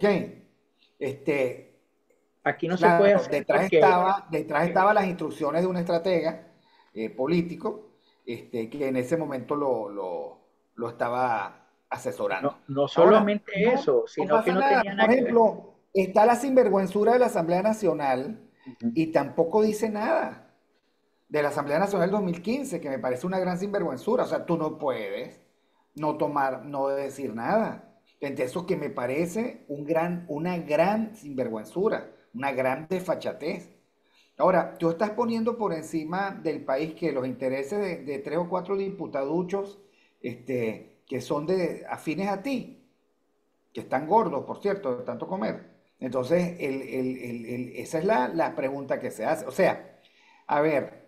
este, Aquí no se puede claro, hacer detrás porque estaba, detrás estaban las instrucciones de un estratega eh, político este, que en ese momento lo, lo, lo estaba asesorando. no, no Ahora, solamente no, eso, no sino que pasa no nada. tenía Por nada que ver. ejemplo, está la sinvergüenzura de la Asamblea Nacional Ujú. y tampoco dice nada de la Asamblea Nacional del dos mil quince, que me parece una gran sinvergüenzura. O sea, tú no puedes no tomar, no decir nada. Entonces, eso que me parece un gran, una gran sinvergüenzura, una gran desfachatez. Ahora, tú estás poniendo por encima del país que los intereses de, de tres o cuatro diputaduchos este, que son de, afines a ti, que están gordos, por cierto, de tanto comer. Entonces, el- el- el- el- esa es la, la pregunta que se hace. O sea, a ver,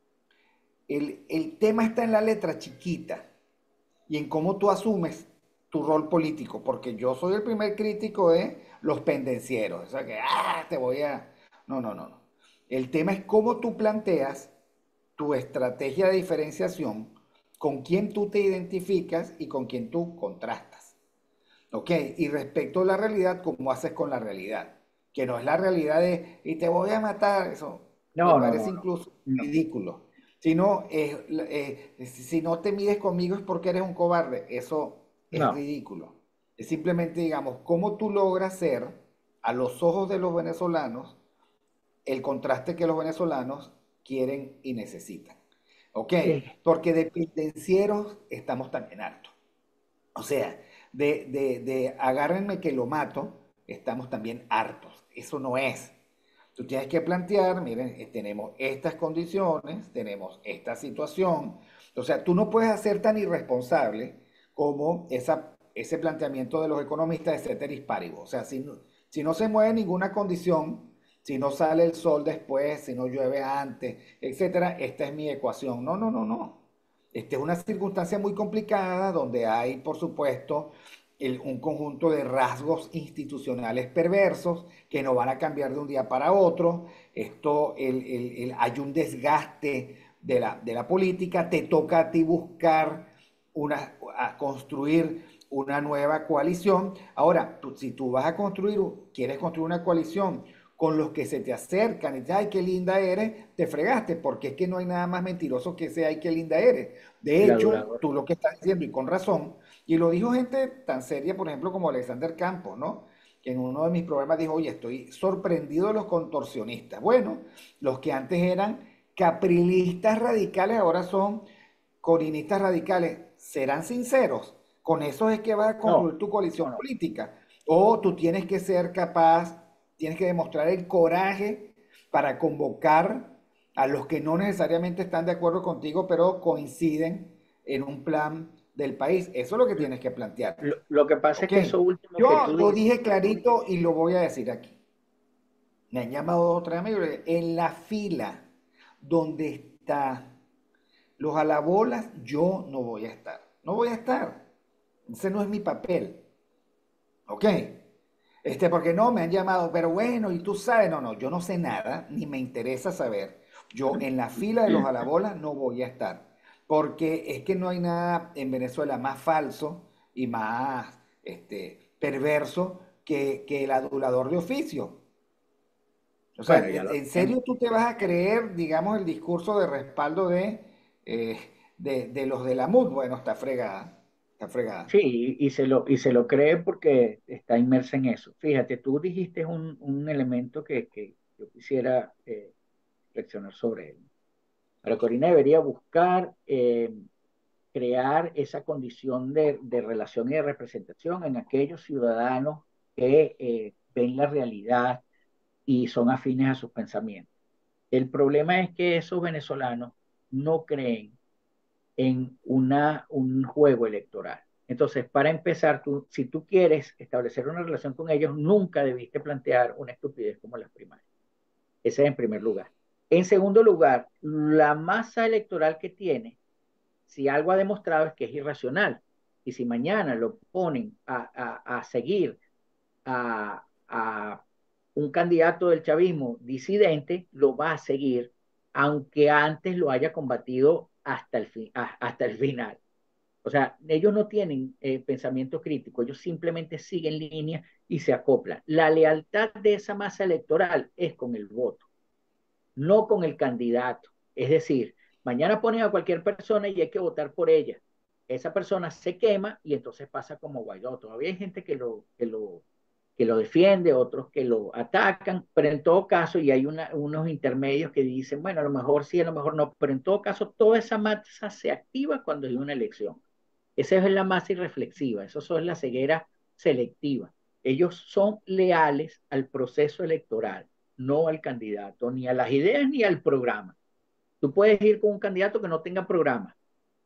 el, el tema está en la letra chiquita y en cómo tú asumes tu rol político, porque yo soy el primer crítico de los pendencieros, o sea que, ah, te voy a... No, no, no, no. El tema es cómo tú planteas tu estrategia de diferenciación, con quién tú te identificas y con quién tú contrastas. ¿Ok? Y respecto a la realidad, cómo haces con la realidad, que no es la realidad de, y te voy a matar, eso me No, no, parece no, no. incluso No, ridículo. Si no, es, eh, si no te mides conmigo es porque eres un cobarde, eso es no. ridículo. Es simplemente, digamos, cómo tú logras ser, a los ojos de los venezolanos, el contraste que los venezolanos quieren y necesitan. ¿Ok? Eh, Porque de pendencieros estamos también hartos. O sea, de, de, de agárrenme que lo mato, estamos también hartos. Eso no es. Tú tienes que plantear, miren, eh, tenemos estas condiciones, tenemos esta situación. O sea, tú no puedes ser tan irresponsable como esa, ese planteamiento de los economistas de ceteris paribus. O sea, si no, si no se mueve ninguna condición, si no sale el sol después, si no llueve antes, etcétera, esta es mi ecuación. No, no, no, no. Esta es una circunstancia muy complicada donde hay, por supuesto, el- un conjunto de rasgos institucionales perversos que no van a cambiar de un día para otro. Esto, el, el- el- hay un desgaste de la, de la política, te toca a ti buscar una, a construir una nueva coalición. Ahora, tú- si tú vas a construir, quieres construir una coalición con los que se te acercan y te ay, qué linda eres, te fregaste, porque es que no hay nada más mentiroso que ese ay, qué linda eres. De el hecho, adulador. tú lo que estás diciendo, y con razón, y lo dijo gente tan seria, por ejemplo, como Alexander Campos, ¿no? Que en uno de mis programas dijo, oye, estoy sorprendido de los contorsionistas. Bueno, los que antes eran caprilistas radicales, ahora son corinistas radicales. ¿Serán sinceros? Con eso es que vas a No, construir tu coalición no, no. política. O tú tienes que ser capaz, tienes que demostrar el coraje para convocar a los que no necesariamente están de acuerdo contigo, pero coinciden en un plan del país. Eso es lo que tienes que plantearte. Lo, lo que pasa es ¿Ok? que eso último que Yo tú lo dices, dije clarito y lo voy a decir aquí. Me han llamado otra vez, en la fila donde está los alabolas, yo no voy a estar. No voy a estar. Ese no es mi papel. ¿Ok? Este, porque no, me han llamado, pero bueno, y tú sabes, no, no, yo no sé nada, ni me interesa saber. Yo en la fila de los alabolas no voy a estar, porque es que no hay nada en Venezuela más falso y más este, perverso que, que el adulador de oficio. O sea, bueno, ya ¿en lo en tenemos. serio tú te vas a creer, digamos, el discurso de respaldo de, eh, de, de los de la M U D? Bueno, está fregada, está fregada. Sí, y, y se lo, y se lo cree porque está inmersa en eso. Fíjate, tú dijiste un, un elemento que, que yo quisiera eh, reflexionar sobre él. Ahora, Corina debería buscar eh, crear esa condición de, de relación y de representación en aquellos ciudadanos que eh, ven la realidad y son afines a sus pensamientos. El problema es que esos venezolanos no creen en una, un juego electoral. Entonces, para empezar, tú, si tú quieres establecer una relación con ellos, nunca debiste plantear una estupidez como las primarias. Ese es en primer lugar. En segundo lugar, la masa electoral que tiene, si algo ha demostrado es que es irracional. Y si mañana lo ponen a, a, a seguir a, a un candidato del chavismo disidente, lo va a seguir, aunque antes lo haya combatido hasta el, fin, hasta el final. O sea, ellos no tienen eh, pensamiento crítico, ellos simplemente siguen línea y se acoplan. La lealtad de esa masa electoral es con el voto, no con el candidato. Es decir, mañana ponen a cualquier persona y hay que votar por ella. Esa persona se quema y entonces pasa como Guaidó. Todavía hay gente que lo, que lo, que lo defiende, otros que lo atacan, pero en todo caso, y hay una, unos intermedios que dicen, bueno, a lo mejor sí, a lo mejor no, pero en todo caso, toda esa masa se activa cuando hay una elección. Esa es la masa irreflexiva, eso es la ceguera selectiva. Ellos son leales al proceso electoral, no al candidato, ni a las ideas ni al programa. Tú puedes ir con un candidato que no tenga programa.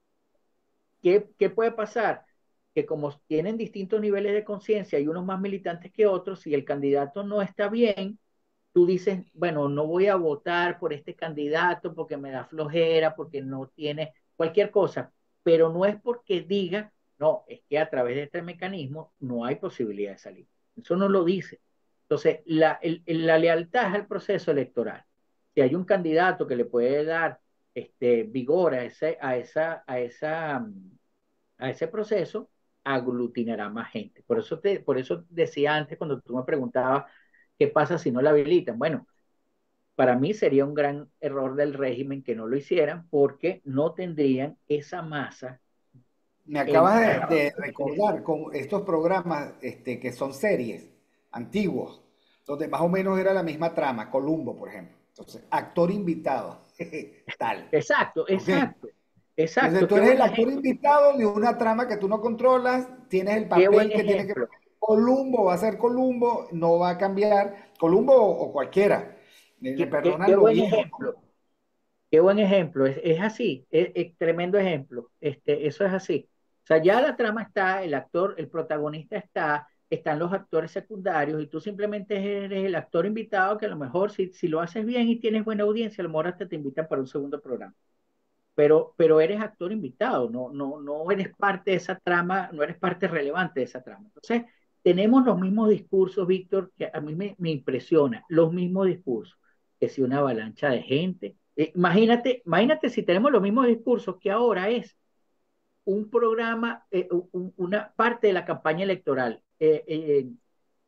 ¿Qué, qué puede pasar? Que como tienen distintos niveles de conciencia y unos más militantes que otros, si el candidato no está bien, tú dices, bueno, no voy a votar por este candidato porque me da flojera, porque no tiene cualquier cosa, pero no es porque diga, no, es que a través de este mecanismo no hay posibilidad de salir. Eso no lo dice. Entonces, la, el, la lealtad es al proceso electoral. Si hay un candidato que le puede dar este, vigor a ese, a, esa, a, esa, a ese proceso, aglutinará más gente. Por eso, te, por eso decía antes, cuando tú me preguntabas qué pasa si no la habilitan. Bueno, para mí sería un gran error del régimen que no lo hicieran porque no tendrían esa masa Me en... acabas de, de recordar con estos programas este, que son series antiguos, donde más o menos era la misma trama, Columbo, por ejemplo. Entonces, actor invitado, tal. Exacto, ¿Ok? exacto, Entonces, exacto. tú Qué eres buen el actor ejemplo, invitado de una trama que tú no controlas, tienes el qué buen papel que tiene que... ejemplo, Columbo va a ser Columbo, no va a cambiar. Columbo o, o cualquiera. Me, me qué, qué, perdonan qué lo buen viejo, ejemplo, qué buen ejemplo. Es, es así, es, es tremendo ejemplo. Este, eso es así. O sea, ya la trama está, el actor, el protagonista está, están los actores secundarios y tú simplemente eres el actor invitado que a lo mejor si, si lo haces bien y tienes buena audiencia, a lo mejor hasta te invitan para un segundo programa. Pero, pero eres actor invitado, no, no, no eres parte de esa trama, no eres parte relevante de esa trama. Entonces, tenemos los mismos discursos, Víctor, que a mí me, me impresiona, los mismos discursos, que si una avalancha de gente. Eh, imagínate, imagínate si tenemos los mismos discursos que ahora es un programa, eh, un, una parte de la campaña electoral. Eh, eh,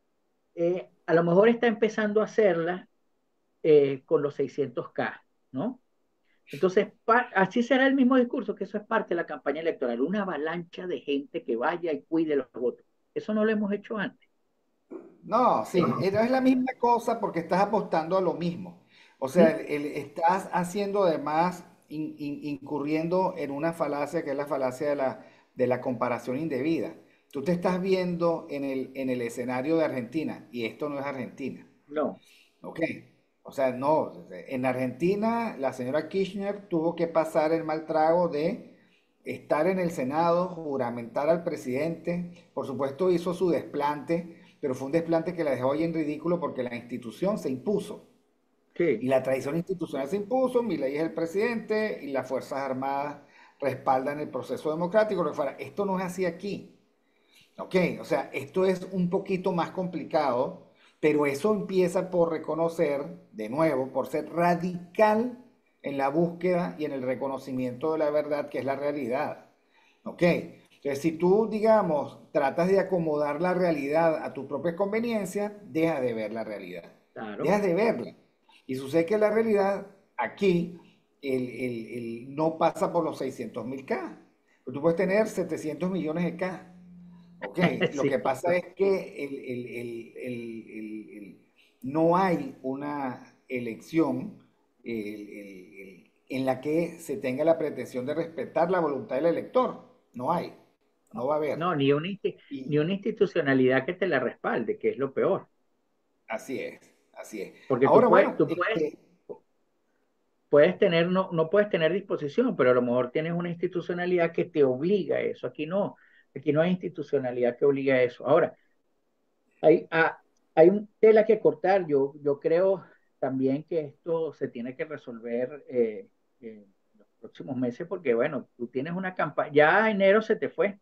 eh, a lo mejor está empezando a hacerla eh, con los seiscientos K, ¿no? Entonces, pa- así será el mismo discurso, que eso es parte de la campaña electoral, una avalancha de gente que vaya y cuide los votos. Eso no lo hemos hecho antes. No, sí, eh, no es la misma cosa porque estás apostando a lo mismo. O sea, ¿Mm? el- el- estás haciendo además, in- in- incurriendo en una falacia que es la falacia de la, de la comparación indebida. Tú te estás viendo en el, en el escenario de Argentina y esto no es Argentina. No, Ok. O sea, no. En Argentina, la señora Kirchner tuvo que pasar el mal trago de estar en el Senado, juramentar al presidente. Por supuesto, hizo su desplante, pero fue un desplante que la dejó ahí en ridículo porque la institución se impuso. Y sí, la tradición institucional se impuso, Milei es el presidente y las Fuerzas Armadas respaldan el proceso democrático. Lo que fuera. Esto no es así aquí. Ok, o sea, esto es un poquito más complicado, pero eso empieza por reconocer, de nuevo, por ser radical en la búsqueda y en el reconocimiento de la verdad, que es la realidad. Ok, entonces si tú, digamos, tratas de acomodar la realidad a tus propias conveniencias, deja de ver la realidad, claro. dejas de verla. Y sucede que la realidad aquí el, el- el no pasa por los seiscientos mil K. Tú puedes tener setecientos millones de K. Ok, lo Sí, que pasa es que el- el- el- el- el- el- no hay una elección el- el- el- en la que se tenga la pretensión de respetar la voluntad del elector. No hay, no va a haber. no, ni una, insti- ni Y una institucionalidad que te la respalde, que es lo peor. así es, así es. Porque tú Ahora, puedes, bueno, tú puedes, este, puedes tener, no, no puedes tener disposición, pero a lo mejor tienes una institucionalidad que te obliga a eso. Aquí no, aquí no hay institucionalidad que obliga a eso. Ahora, hay, ah, hay un tela que cortar. Yo, yo creo también que esto se tiene que resolver eh, eh, en los próximos meses, porque bueno, tú tienes una campaña, ya enero se te fue.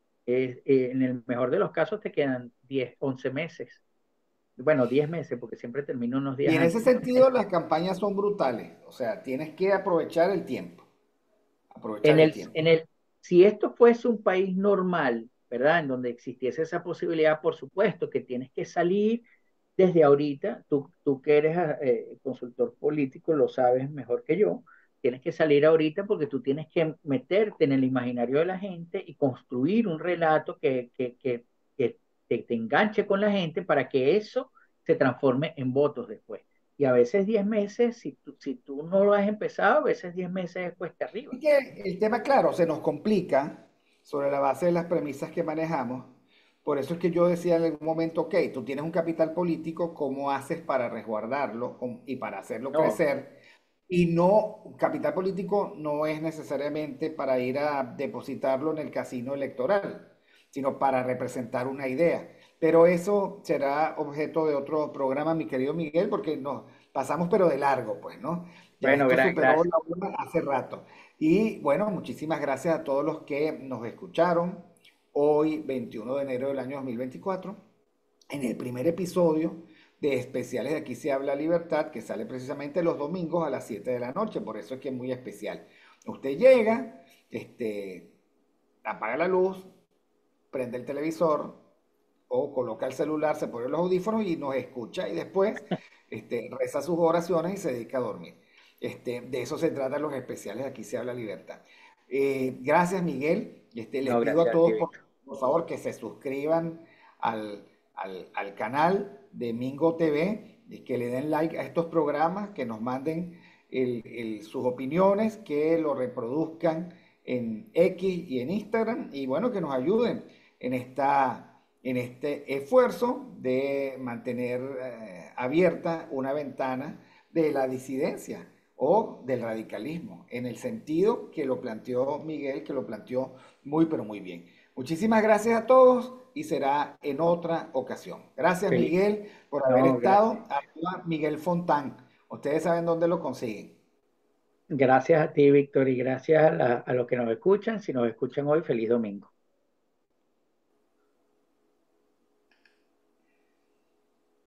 Eh, eh, en el mejor de los casos te quedan diez once meses. Bueno, diez meses, porque siempre termino unos y días en ese antes. sentido las campañas son brutales. O sea, tienes que aprovechar el tiempo, aprovechar En el el, tiempo. en el, si esto fuese un país normal, ¿verdad? En donde existiese esa posibilidad, por supuesto que tienes que salir desde ahorita. Tú, tú que eres eh, consultor político, lo sabes mejor que yo. Tienes que salir ahorita porque tú tienes que meterte en el imaginario de la gente y construir un relato que, que, que, que te, te enganche con la gente para que eso se transforme en votos después. Y a veces diez meses, si tú, si tú no lo has empezado, a veces diez meses es cuesta arriba. Y que el tema, claro, se nos complica sobre la base de las premisas que manejamos. Por eso es que yo decía en algún momento, ok, tú tienes un capital político, ¿cómo haces para resguardarlo com- y para hacerlo No, crecer? Y no, capital político no es necesariamente para ir a depositarlo en el casino electoral, sino para representar una idea. Pero eso será objeto de otro programa, mi querido Miguel, porque nos pasamos pero de largo, pues, ¿no? Ya bueno, esto gra- superó gracias. la una hace rato. Y bueno, muchísimas gracias a todos los que nos escucharon hoy, veintiuno de enero del año dos mil veinticuatro, en el primer episodio de especiales de Aquí se habla libertad, que sale precisamente los domingos a las siete de la noche, por eso es que es muy especial. Usted llega, este, apaga la luz, prende el televisor o coloca el celular, se pone los audífonos y nos escucha y después este, reza sus oraciones y se dedica a dormir. Este, de eso se tratan los especiales de Aquí se habla libertad. Eh, gracias, Miguel. Este, les No, pido a gracias a ti, todos, por, Víctor. por favor, que se suscriban al, al, al canal de Mingo T V, y que le den like a estos programas, que nos manden el, el, sus opiniones, que lo reproduzcan en X y en Instagram, y bueno, que nos ayuden en, esta, en este esfuerzo de mantener eh, abierta una ventana de la disidencia o del radicalismo, en el sentido que lo planteó Miguel, que lo planteó muy, pero muy bien. Muchísimas gracias a todos y será en otra ocasión. Gracias, Feliz. Miguel, por haber No, estado. gracias. Arriba, Miguel Fontán. Ustedes saben dónde lo consiguen. Gracias a ti, Víctor, y gracias a, la- a los que nos escuchan. Si nos escuchan hoy, feliz domingo.